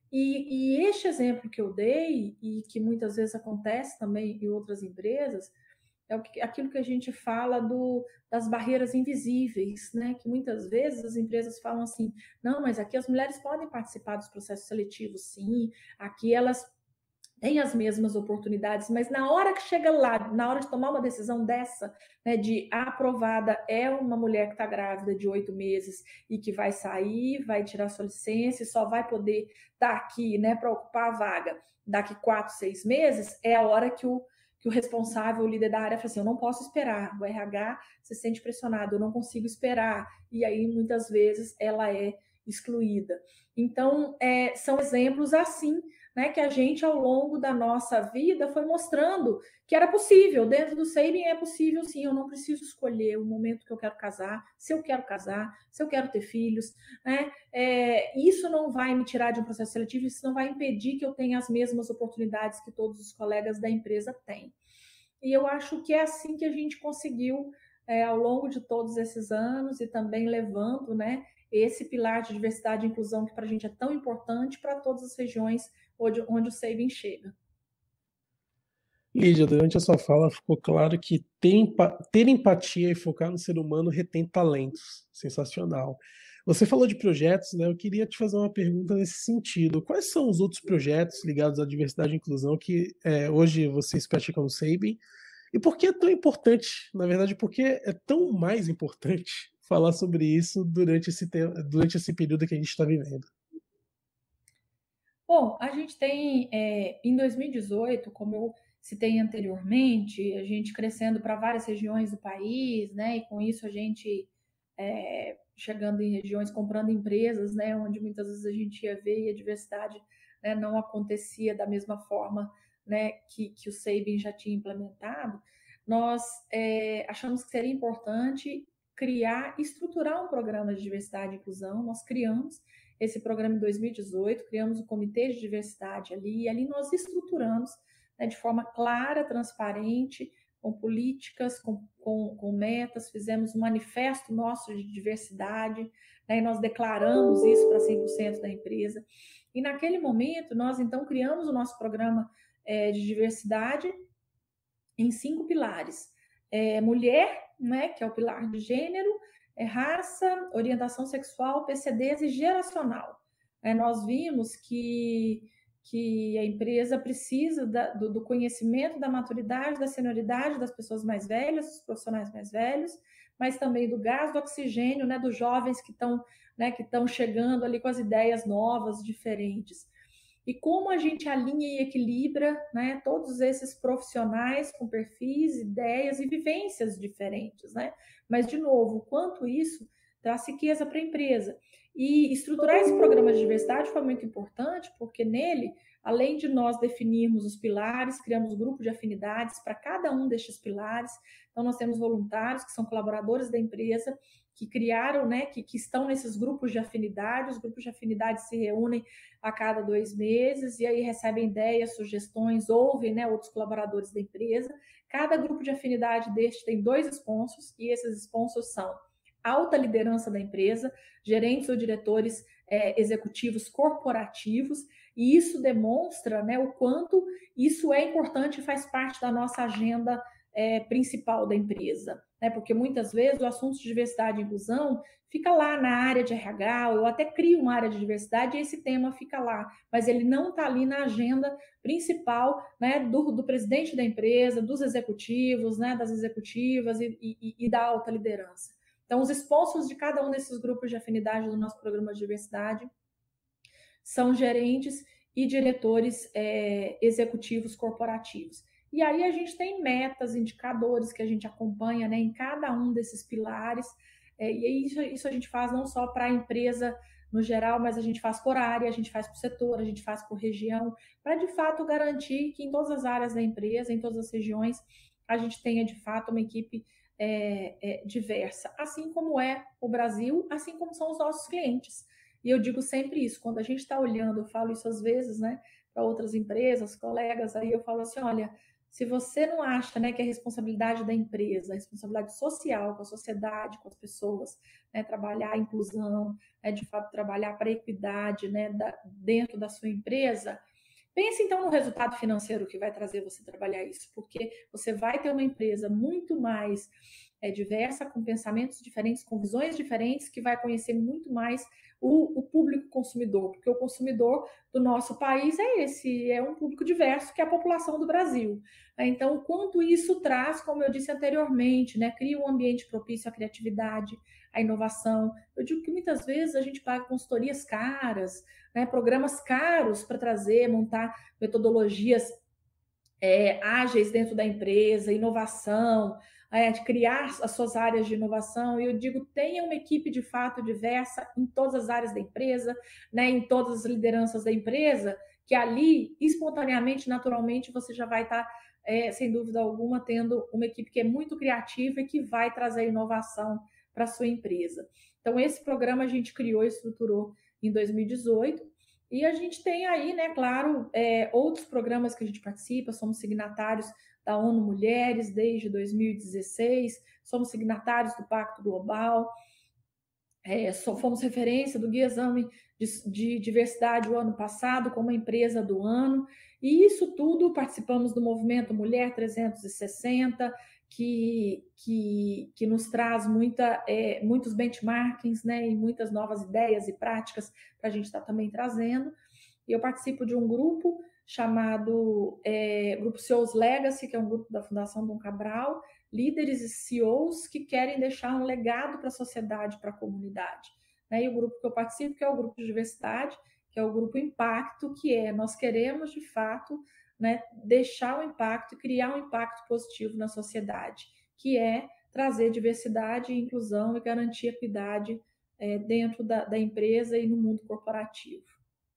E, e este exemplo que eu dei, e que muitas vezes acontece também em outras empresas, é aquilo que a gente fala do, das barreiras invisíveis, né? Que muitas vezes as empresas falam assim, não, mas aqui as mulheres podem participar dos processos seletivos, sim, aqui elas têm as mesmas oportunidades, mas na hora que chega lá, na hora de tomar uma decisão dessa, né, de aprovada é uma mulher que está grávida de oito meses e que vai sair, vai tirar sua licença e só vai poder estar aqui, né, para ocupar a vaga daqui quatro, seis meses, é a hora que o que o responsável, o líder da área, fala assim, eu não posso esperar, o R H se sente pressionado, eu não consigo esperar, e aí muitas vezes ela é excluída. Então, é, são exemplos assim, né, que a gente ao longo da nossa vida foi mostrando que era possível, dentro do Sabin é possível sim, eu não preciso escolher o momento que eu quero casar, se eu quero casar, se eu quero ter filhos, né, é, isso não vai me tirar de um processo seletivo, isso não vai impedir que eu tenha as mesmas oportunidades que todos os colegas da empresa têm. E eu acho que é assim que a gente conseguiu, é, ao longo de todos esses anos, e também levando, né, esse pilar de diversidade e inclusão que para a gente é tão importante para todas as regiões onde, onde o Sabin chega. Lídia, durante a sua fala ficou claro que ter, ter empatia e focar no ser humano retém talentos. Sensacional. Você falou de projetos, né? Eu queria te fazer uma pergunta nesse sentido. Quais são os outros projetos ligados à diversidade e inclusão que é, hoje vocês praticam no Sabin? E por que é tão importante? Na verdade, por que é tão mais importante falar sobre isso durante esse, durante esse período que a gente está vivendo? Bom, a gente tem, é, em dois mil e dezoito, como eu citei anteriormente, a gente crescendo para várias regiões do país, né? E com isso a gente é, chegando em regiões, comprando empresas, né? Onde muitas vezes a gente ia ver e a diversidade, né, não acontecia da mesma forma, né, que, que o Sabin já tinha implementado. Nós é, achamos que seria importante criar, estruturar um programa de diversidade e inclusão. Nós criamos esse programa em dois mil e dezoito, criamos o Comitê de Diversidade ali, e ali nós estruturamos, né, de forma clara, transparente, com políticas, com, com, com metas, fizemos um manifesto nosso de diversidade, né, e nós declaramos isso para cem por cento da empresa. E naquele momento, nós então criamos o nosso programa é, de diversidade em cinco pilares. É, mulher, né, que é o pilar de gênero, é raça, orientação sexual, P C Ds e geracional. É, nós vimos que, que a empresa precisa da, do, do conhecimento, da maturidade, da senioridade das pessoas mais velhas, dos profissionais mais velhos, mas também do gás, do oxigênio, né, dos jovens que estão, né, que estão chegando ali com as ideias novas, diferentes. E como a gente alinha e equilibra, né, todos esses profissionais com perfis, ideias e vivências diferentes, né? Mas, de novo, o quanto isso traz riqueza para a empresa. E estruturar esse programa de diversidade foi muito importante, porque nele, além de nós definirmos os pilares, criamos grupo de afinidades para cada um destes pilares. Então, nós temos voluntários que são colaboradores da empresa, que criaram, né, que, que estão nesses grupos de afinidade. Os grupos de afinidade se reúnem a cada dois meses e aí recebem ideias, sugestões, ouvem, né, outros colaboradores da empresa. Cada grupo de afinidade deste tem dois sponsors e esses sponsors são alta liderança da empresa, gerentes ou diretores é, executivos corporativos, e isso demonstra, né, o quanto isso é importante e faz parte da nossa agenda é, principal da empresa, né? Porque muitas vezes o assunto de diversidade e inclusão fica lá na área de R H, eu até crio uma área de diversidade e esse tema fica lá, mas ele não está ali na agenda principal, né, do, do presidente da empresa, dos executivos, né, das executivas e, e, e da alta liderança. Então, os sponsors de cada um desses grupos de afinidade do nosso programa de diversidade são gerentes e diretores é, executivos corporativos. E aí a gente tem metas, indicadores que a gente acompanha, né, em cada um desses pilares. É, e isso, isso a gente faz não só para a empresa no geral, mas a gente faz por área, a gente faz por setor, a gente faz por região, para de fato garantir que em todas as áreas da empresa, em todas as regiões, a gente tenha de fato uma equipe é, é, diversa, assim como é o Brasil, assim como são os nossos clientes. E eu digo sempre isso, quando a gente está olhando, eu falo isso às vezes, né, para outras empresas, colegas, aí eu falo assim, olha, se você não acha, né, que a responsabilidade da empresa, a responsabilidade social com a sociedade, com as pessoas, né, trabalhar a inclusão, né, de fato trabalhar para a equidade, né, da, dentro da sua empresa, pense então no resultado financeiro que vai trazer você trabalhar isso, porque você vai ter uma empresa muito mais é, diversa, com pensamentos diferentes, com visões diferentes, que vai conhecer muito mais o, o público consumidor, porque o consumidor do nosso país é esse, é um público diverso, que é a população do Brasil. Então, quanto isso traz, como eu disse anteriormente, né, cria um ambiente propício à criatividade, à inovação. Eu digo que muitas vezes a gente paga consultorias caras, né, programas caros para trazer, montar metodologias é, ágeis dentro da empresa, inovação, é, de criar as suas áreas de inovação. E eu digo, tenha uma equipe de fato diversa em todas as áreas da empresa, né, em todas as lideranças da empresa, que ali, espontaneamente, naturalmente, você já vai estar, é, sem dúvida alguma, tendo uma equipe que é muito criativa e que vai trazer inovação para a sua empresa. Então, esse programa a gente criou e estruturou em dois mil e dezoito, e a gente tem aí, né, claro, é, outros programas que a gente participa, somos signatários da ONU Mulheres desde dois mil e dezesseis, somos signatários do Pacto Global, é, só fomos referência do Guia Exame de, de Diversidade o ano passado como a empresa do ano, e isso tudo participamos do movimento Mulher trezentos e sessenta, que, que, que nos traz muita, é, muitos benchmarkings, né, e muitas novas ideias e práticas para a gente estar tá também trazendo. E eu participo de um grupo chamado é, Grupo C E Os Legacy, que é um grupo da Fundação Dom Cabral, líderes e C E Os que querem deixar um legado para a sociedade, para a comunidade. Né? E o grupo que eu participo, que é o Grupo de Diversidade, que é o Grupo Impacto, que é nós queremos, de fato, né, deixar o impacto, criar um impacto positivo na sociedade, que é trazer diversidade, inclusão e garantir equidade é, dentro da, da empresa e no mundo corporativo.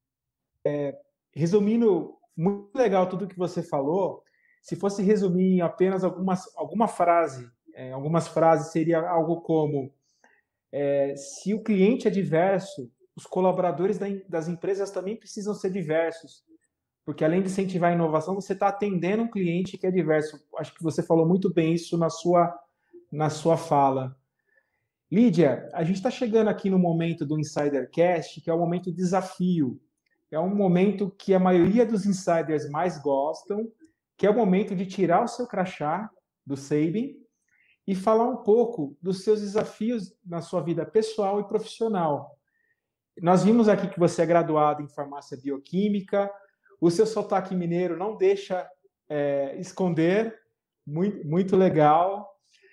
É, resumindo, muito legal tudo que você falou. Se fosse resumir em apenas algumas, alguma frase, é, algumas frases, seria algo como: é, se o cliente é diverso, os colaboradores da, das empresas também precisam ser diversos, porque além de incentivar a inovação, você está atendendo um cliente que é diverso. Acho que você falou muito bem isso na sua, na sua fala. Lídia, a gente está chegando aqui no momento do InsiderCast, que é o momento desafio. É um momento que a maioria dos insiders mais gostam, que é o momento de tirar o seu crachá do Sabin e falar um pouco dos seus desafios na sua vida pessoal e profissional. Nós vimos aqui que você é graduado em farmácia bioquímica, o seu sotaque mineiro não deixa é, esconder, muito, muito legal.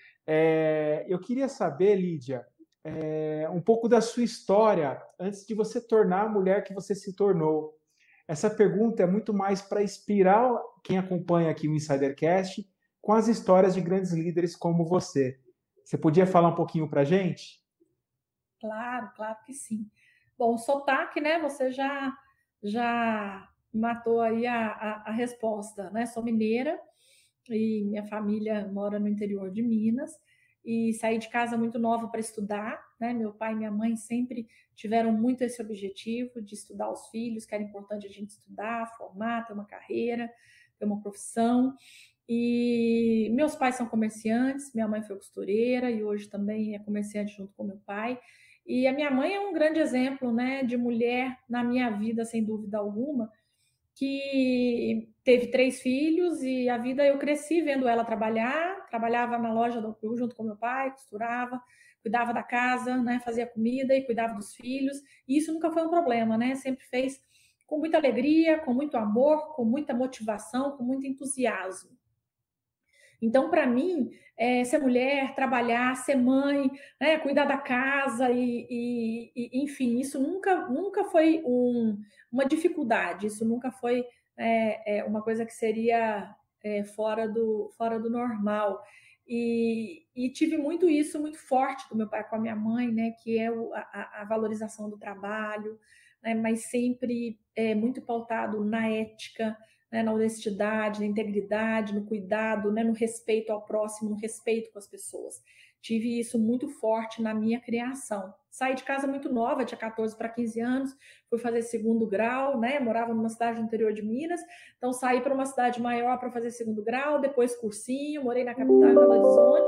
É, eu queria saber, Lídia, é, um pouco da sua história antes de você tornar a mulher que você se tornou. Essa pergunta é muito mais para inspirar quem acompanha aqui o InsiderCast com as histórias de grandes líderes como você. Você podia falar um pouquinho para a gente? Claro, claro que sim. Bom, o sotaque, né? Você já, já matou aí a, a, a resposta, né? Sou mineira e minha família mora no interior de Minas e saí de casa muito nova para estudar, né? Meu pai e minha mãe sempre tiveram muito esse objetivo de estudar os filhos, que era importante a gente estudar, formar, ter uma carreira, ter uma profissão. E meus pais são comerciantes, minha mãe foi costureira e hoje também é comerciante junto com meu pai. E a minha mãe é um grande exemplo, né, de mulher na minha vida, sem dúvida alguma, que teve três filhos e a vida eu cresci vendo ela trabalhar, trabalhava na loja do Cru junto com meu pai, costurava, cuidava da casa, né, fazia comida e cuidava dos filhos. E isso nunca foi um problema, né? Sempre fez com muita alegria, com muito amor, com muita motivação, com muito entusiasmo. Então, para mim, é, ser mulher, trabalhar, ser mãe, né, cuidar da casa e, e, e, enfim, isso nunca, nunca foi um, uma dificuldade, isso nunca foi é, é, uma coisa que seria é, fora do, fora do normal. E, e tive muito isso, muito forte do meu pai com a minha mãe, né, que é o, a, a valorização do trabalho, né, mas sempre é, muito pautado na ética, né, na honestidade, na integridade, no cuidado, né, no respeito ao próximo, no respeito com as pessoas. Tive isso muito forte na minha criação. Saí de casa muito nova, tinha quatorze para quinze anos, fui fazer segundo grau, né, morava numa cidade do interior de Minas, então saí para uma cidade maior para fazer segundo grau, depois cursinho, morei na capital em Belo Horizonte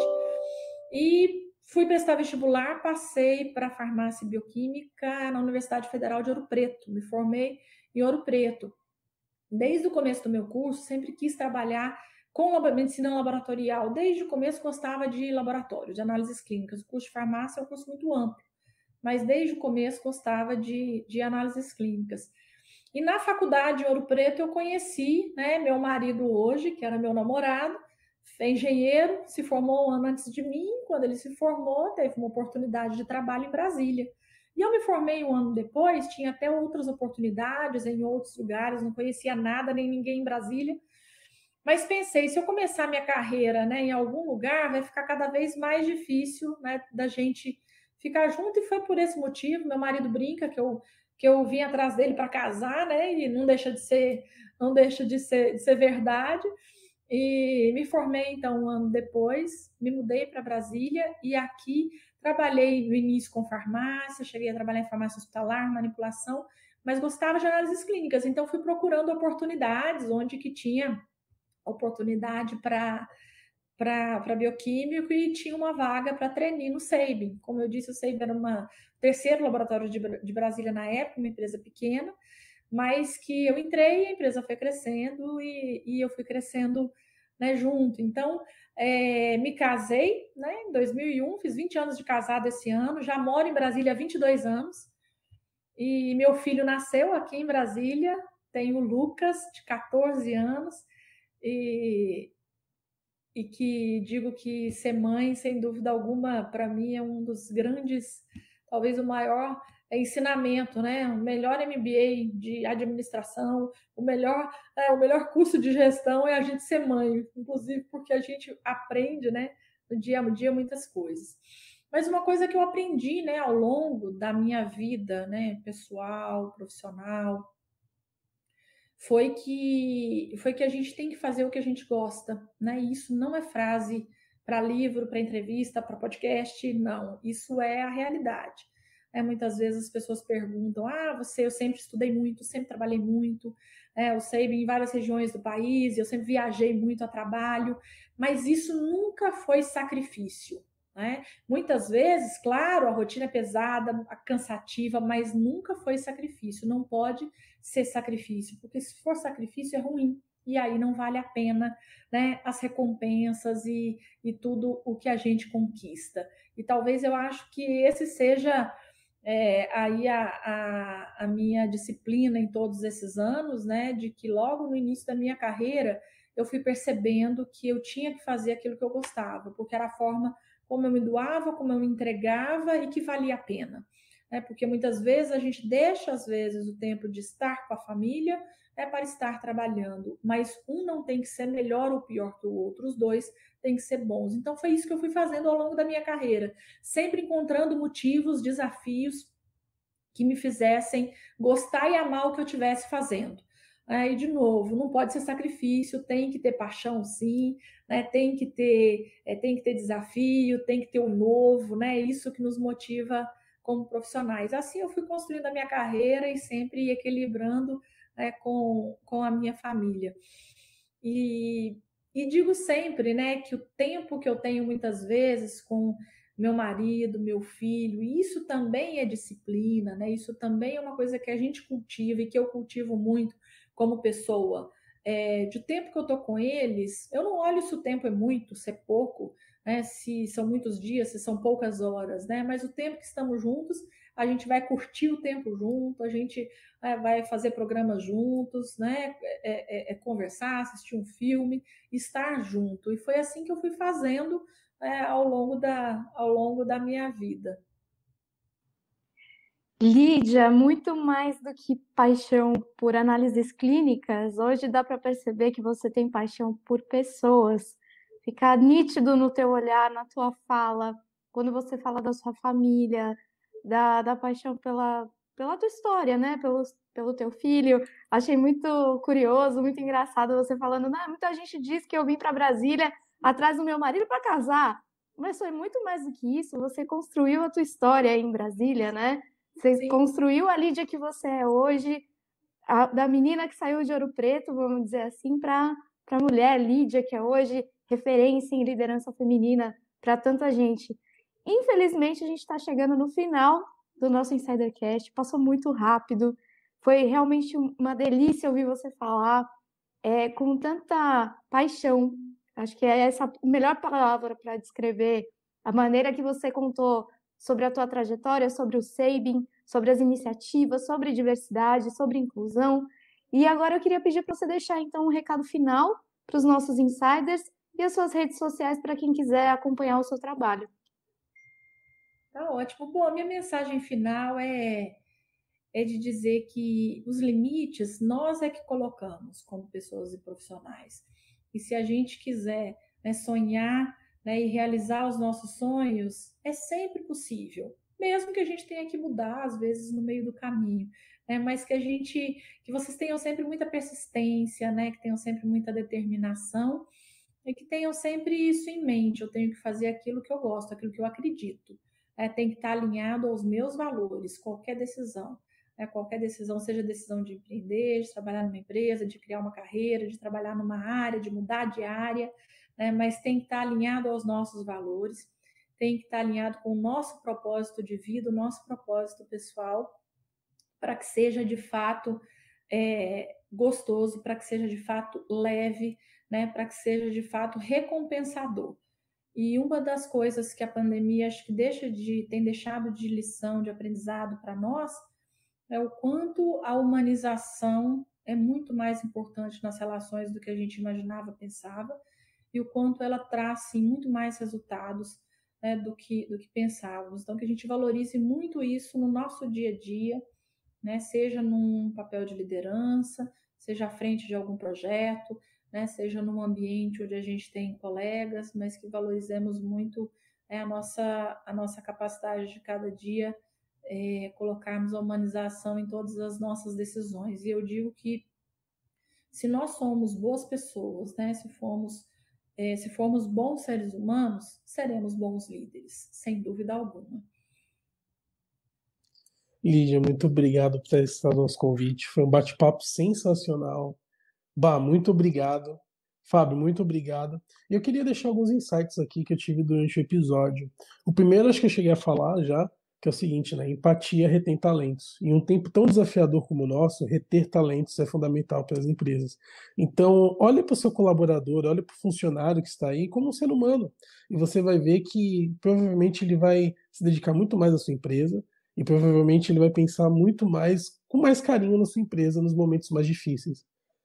e fui prestar vestibular, passei para farmácia bioquímica na Universidade Federal de Ouro Preto, me formei em Ouro Preto. Desde o começo do meu curso, sempre quis trabalhar com medicina laboratorial. Desde o começo, gostava de laboratório, de análises clínicas. O curso de farmácia é um curso muito amplo, mas desde o começo gostava de, de análises clínicas. E na faculdade de Ouro Preto eu conheci, né, meu marido hoje, que era meu namorado, é engenheiro, se formou um ano antes de mim. Quando ele se formou, teve uma oportunidade de trabalho em Brasília. E eu me formei um ano depois, tinha até outras oportunidades em outros lugares, não conhecia nada, nem ninguém em Brasília. Mas pensei, se eu começar minha carreira, né, em algum lugar, vai ficar cada vez mais difícil, né, da gente ficar junto. E foi por esse motivo, meu marido brinca que eu, que eu vim atrás dele para casar, né, e não deixa de ser, não deixa de ser, de ser verdade. E me formei, então, um ano depois, me mudei para Brasília e aqui trabalhei no início com farmácia, cheguei a trabalhar em farmácia hospitalar, manipulação, mas gostava de análises clínicas, então fui procurando oportunidades onde que tinha oportunidade para para bioquímico e tinha uma vaga para trainee no Sabin. Como eu disse, o Sabin era uma terceiro laboratório de, de Brasília na época, uma empresa pequena, mas que eu entrei, a empresa foi crescendo e, e eu fui crescendo, né, junto. Então, é, me casei, né, em dois mil e um, fiz vinte anos de casado esse ano, já moro em Brasília há vinte e dois anos, e meu filho nasceu aqui em Brasília, tem o Lucas, de quatorze anos, e, e que digo que ser mãe, sem dúvida alguma, para mim é um dos grandes, talvez o maior é, ensinamento, né? O melhor M B A de administração, o melhor, é, o melhor curso de gestão é a gente ser mãe, inclusive porque a gente aprende, né, no dia a dia muitas coisas. Mas uma coisa que eu aprendi, né, ao longo da minha vida, né, pessoal, profissional, foi que foi que a gente tem que fazer o que a gente gosta, né? E isso não é frase para livro, para entrevista, para podcast, não. Isso é a realidade. É, muitas vezes as pessoas perguntam: ah, você, eu sempre estudei muito, sempre trabalhei muito, é, eu sei em várias regiões do país, eu sempre viajei muito a trabalho, mas isso nunca foi sacrifício, né? Muitas vezes, claro, a rotina é pesada, cansativa, mas nunca foi sacrifício. Não pode ser sacrifício, porque se for sacrifício é ruim, e aí não vale a pena, né, as recompensas e, e tudo o que a gente conquista. E talvez eu acho que esse seja é, aí a, a, a minha disciplina em todos esses anos, né, de que logo no início da minha carreira eu fui percebendo que eu tinha que fazer aquilo que eu gostava, porque era a forma como eu me doava, como eu me entregava e que valia a pena. É, porque muitas vezes a gente deixa, às vezes, o tempo de estar com a família é, para estar trabalhando, mas um não tem que ser melhor ou pior que o outro, os dois têm que ser bons. Então foi isso que eu fui fazendo ao longo da minha carreira, sempre encontrando motivos, desafios que me fizessem gostar e amar o que eu estivesse fazendo. Aí, de novo, não pode ser sacrifício, tem que ter paixão, sim, né? Tem que ter, é, tem que ter desafio, tem que ter o novo, né? Isso que nos motiva como profissionais. Assim eu fui construindo a minha carreira e sempre equilibrando, né, com, com a minha família. E, e digo sempre, né, que o tempo que eu tenho muitas vezes com meu marido, meu filho, isso também é disciplina, né? Isso também é uma coisa que a gente cultiva e que eu cultivo muito como pessoa. É, de tempo que eu tô com eles, eu não olho se o tempo é muito, se é pouco, né? Se são muitos dias, se são poucas horas, né? Mas o tempo que estamos juntos, a gente vai curtir o tempo junto, a gente é, vai fazer programas juntos, né? É, é, é conversar, assistir um filme, estar junto. E foi assim que eu fui fazendo é, ao longo da, ao longo da minha vida. Lídia, muito mais do que paixão por análises clínicas, hoje dá para perceber que você tem paixão por pessoas. Fica nítido no teu olhar, na tua fala, quando você fala da sua família, da, da paixão pela, pela tua história, né? Pelo, pelo teu filho. Achei muito curioso, muito engraçado você falando, não, muita gente diz que eu vim para Brasília atrás do meu marido para casar. Mas foi muito mais do que isso, você construiu a tua história aí em Brasília, né? Você Sim. construiu a Lídia que você é hoje, a, da menina que saiu de Ouro Preto, vamos dizer assim, para a mulher Lídia, que é hoje referência em liderança feminina para tanta gente. Infelizmente, a gente está chegando no final do nosso Insidercast, passou muito rápido, foi realmente uma delícia ouvir você falar é, com tanta paixão. Acho que é essa a melhor palavra para descrever a maneira que você contou sobre a tua trajetória, sobre o Sabin, sobre as iniciativas, sobre diversidade, sobre inclusão. E agora eu queria pedir para você deixar, então, um recado final para os nossos insiders e as suas redes sociais para quem quiser acompanhar o seu trabalho. Tá ótimo. Bom, a minha mensagem final é, é de dizer que os limites nós é que colocamos como pessoas e profissionais. E se a gente quiser, né, sonhar, né, e realizar os nossos sonhos, é sempre possível, mesmo que a gente tenha que mudar às vezes no meio do caminho, né, mas que a gente, que vocês tenham sempre muita persistência, né, que tenham sempre muita determinação e que tenham sempre isso em mente. Eu tenho que fazer aquilo que eu gosto, aquilo que eu acredito, né, tem que estar alinhado aos meus valores, qualquer decisão. Né, qualquer decisão, seja decisão de empreender, de trabalhar numa empresa, de criar uma carreira, de trabalhar numa área, de mudar de área, né, mas tem que estar alinhado aos nossos valores, tem que estar alinhado com o nosso propósito de vida, o nosso propósito pessoal, para que seja de fato é, gostoso, para que seja de fato leve, né, para que seja de fato recompensador. E uma das coisas que a pandemia acho que deixa de, tem deixado de lição, de aprendizado para nós, é o quanto a humanização é muito mais importante nas relações do que a gente imaginava, pensava, e o quanto ela traz, sim, muito mais resultados, né, do que, do que pensávamos. Então, que a gente valorize muito isso no nosso dia a dia, né, seja num papel de liderança, seja à frente de algum projeto, né, seja num ambiente onde a gente tem colegas, mas que valorizemos muito, né, a nossa, a nossa capacidade de cada dia é, colocarmos a humanização em todas as nossas decisões. E eu digo que se nós somos boas pessoas, né, se formos, é, se formos bons seres humanos, seremos bons líderes, sem dúvida alguma. Lídia, muito obrigado por ter aceitado o nosso convite. Foi um bate-papo sensacional. Bah, muito obrigado. Fábio, muito obrigado. E eu queria deixar alguns insights aqui que eu tive durante o episódio. O primeiro, acho que eu cheguei a falar já, que é o seguinte, né? Empatia retém talentos. Em um tempo tão desafiador como o nosso, reter talentos é fundamental para as empresas. Então, olhe para o seu colaborador, olhe para o funcionário que está aí como um ser humano. E você vai ver que provavelmente ele vai se dedicar muito mais à sua empresa e provavelmente ele vai pensar muito mais, com mais carinho na sua empresa nos momentos mais difíceis.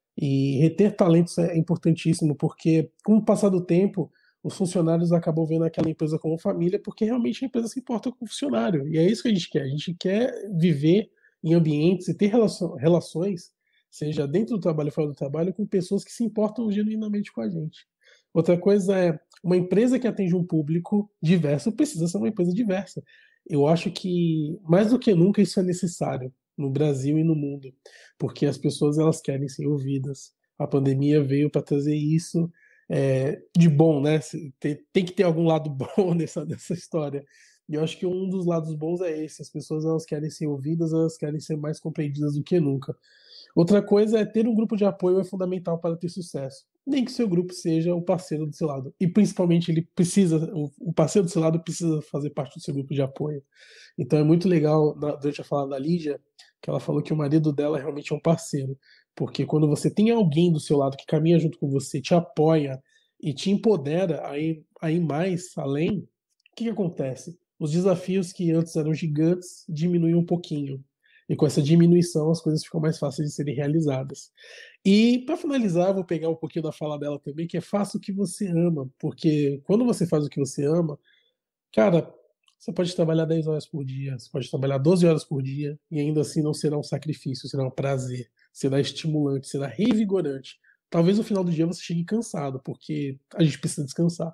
E reter talentos é importantíssimo, porque com o passar do tempo, os funcionários acabam vendo aquela empresa como família, porque realmente a empresa se importa com o funcionário. E é isso que a gente quer. A gente quer viver em ambientes e ter relações, seja dentro do trabalho ou fora do trabalho, com pessoas que se importam genuinamente com a gente. Outra coisa é, uma empresa que atende um público diverso precisa ser uma empresa diversa. Eu acho que, mais do que nunca, isso é necessário no Brasil e no mundo, porque as pessoas elas querem ser ouvidas. A pandemia veio para trazer isso é, de bom, né? Tem, tem que ter algum lado bom nessa, nessa história. E eu acho que um dos lados bons é esse. As pessoas elas querem ser ouvidas, elas querem ser mais compreendidas do que nunca. Outra coisa é ter um grupo de apoio é fundamental para ter sucesso. Nem que seu grupo seja o parceiro do seu lado. E principalmente ele precisa, o parceiro do seu lado precisa fazer parte do seu grupo de apoio. Então é muito legal, durante a fala da Lídia, que ela falou que o marido dela realmente é um parceiro. Porque quando você tem alguém do seu lado que caminha junto com você, te apoia e te empodera a ir, a ir mais além, o que, que acontece? Os desafios que antes eram gigantes diminuem um pouquinho. E com essa diminuição as coisas ficam mais fáceis de serem realizadas. E para finalizar, eu vou pegar um pouquinho da fala dela também, que é faça o que você ama. Porque quando você faz o que você ama, cara, você pode trabalhar dez horas por dia, você pode trabalhar doze horas por dia, e ainda assim não será um sacrifício, será um prazer, será estimulante, será revigorante. Talvez no final do dia você chegue cansado, porque a gente precisa descansar.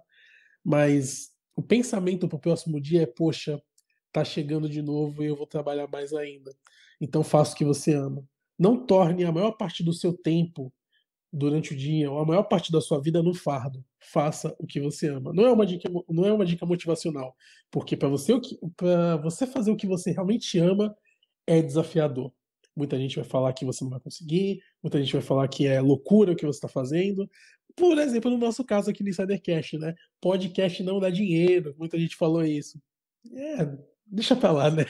Mas o pensamento para o próximo dia é, poxa, tá chegando de novo e eu vou trabalhar mais ainda. Então faça o que você ama. Não torne a maior parte do seu tempo durante o dia, ou a maior parte da sua vida, no fardo. Faça o que você ama. Não é uma dica, não é uma dica motivacional, porque para você, para você fazer o que você realmente ama é desafiador. Muita gente vai falar que você não vai conseguir, muita gente vai falar que é loucura o que você está fazendo. Por exemplo, no nosso caso aqui no Insidercast, né? Podcast não dá dinheiro, muita gente falou isso. É, deixa pra lá, né?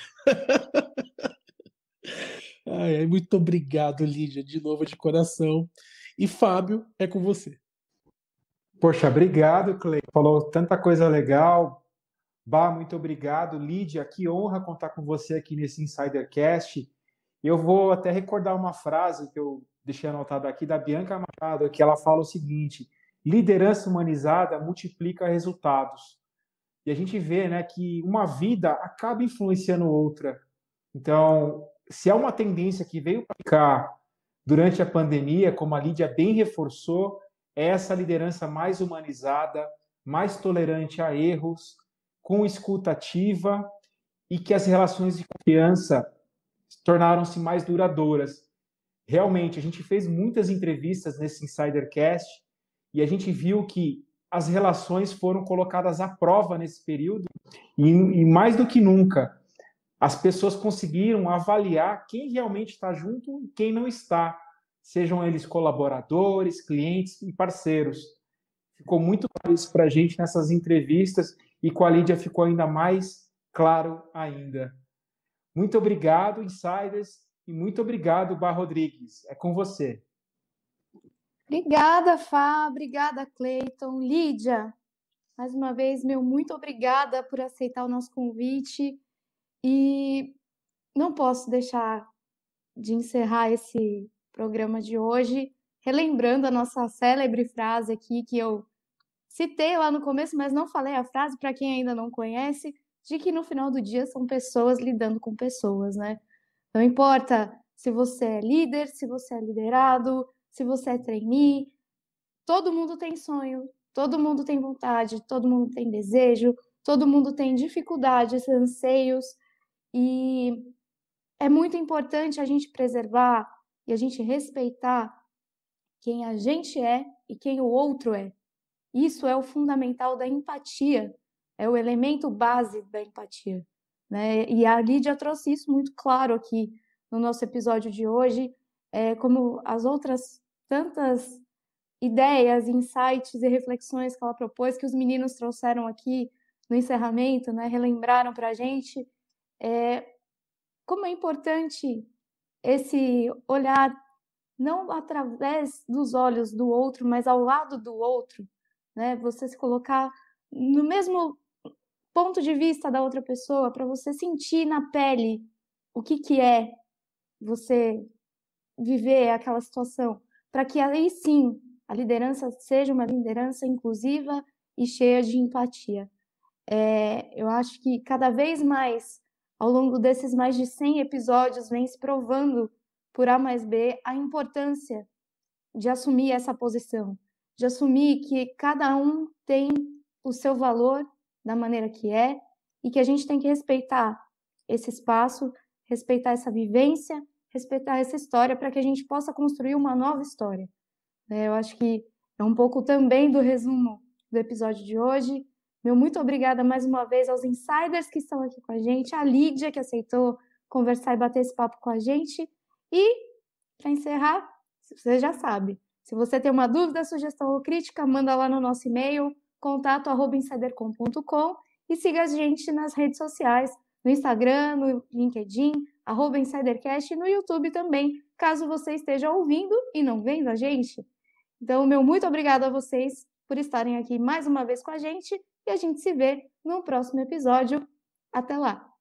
Ai, ai, muito obrigado, Lídia, de novo de coração. E Fábio, é com você. Poxa, obrigado, Clay. Falou tanta coisa legal. Bah, muito obrigado. Lídia, que honra contar com você aqui nesse Insidercast. Eu vou até recordar uma frase que eu deixei anotada aqui da Bianca Machado, que ela fala o seguinte: liderança humanizada multiplica resultados. E a gente vê, né, que uma vida acaba influenciando outra. Então, se há uma tendência que veio para ficar durante a pandemia, como a Lídia bem reforçou, é essa liderança mais humanizada, mais tolerante a erros, com escuta ativa, e que as relações de confiança tornaram-se mais duradouras. Realmente, a gente fez muitas entrevistas nesse Insidercast e a gente viu que as relações foram colocadas à prova nesse período e, e mais do que nunca, as pessoas conseguiram avaliar quem realmente está junto e quem não está, sejam eles colaboradores, clientes e parceiros. Ficou muito claro isso para a gente nessas entrevistas e com a Lídia ficou ainda mais claro ainda. Muito obrigado, Insiders, e muito obrigado, Bar Rodrigues. É com você. Obrigada, Fá. Obrigada, Cleiton. Lídia, mais uma vez, meu muito obrigada por aceitar o nosso convite. E não posso deixar de encerrar esse programa de hoje relembrando a nossa célebre frase aqui, que eu citei lá no começo, mas não falei a frase para quem ainda não conhece, de que no final do dia são pessoas lidando com pessoas, né? Não importa se você é líder, se você é liderado, se você é trainee, todo mundo tem sonho, todo mundo tem vontade, todo mundo tem desejo, todo mundo tem dificuldades, anseios, e é muito importante a gente preservar e a gente respeitar quem a gente é e quem o outro é. Isso é o fundamental da empatia, é o elemento base da empatia, né? E a Lídia trouxe isso muito claro aqui no nosso episódio de hoje, é, como as outras tantas ideias, insights e reflexões que ela propôs, que os meninos trouxeram aqui no encerramento, né? Relembraram para a gente é, como é importante esse olhar não através dos olhos do outro, mas ao lado do outro, né? Você se colocar no mesmo ponto de vista da outra pessoa, para você sentir na pele o que, que é você viver aquela situação, para que aí sim a liderança seja uma liderança inclusiva e cheia de empatia. É, eu acho que cada vez mais, ao longo desses mais de cem episódios, vem se provando por A mais B a importância de assumir essa posição, de assumir que cada um tem o seu valor da maneira que é e que a gente tem que respeitar esse espaço, respeitar essa vivência, respeitar essa história para que a gente possa construir uma nova história. Eu acho que é um pouco também do resumo do episódio de hoje. Meu muito obrigada mais uma vez aos insiders que estão aqui com a gente, a Lídia, que aceitou conversar e bater esse papo com a gente. E, para encerrar, você já sabe, se você tem uma dúvida, sugestão ou crítica, manda lá no nosso e-mail, contato arroba insidercom ponto com, e siga a gente nas redes sociais, no Instagram, no LinkedIn, arroba InsiderCast, e no YouTube também, caso você esteja ouvindo e não vendo a gente. Então, meu muito obrigada a vocês por estarem aqui mais uma vez com a gente, e a gente se vê no próximo episódio. Até lá!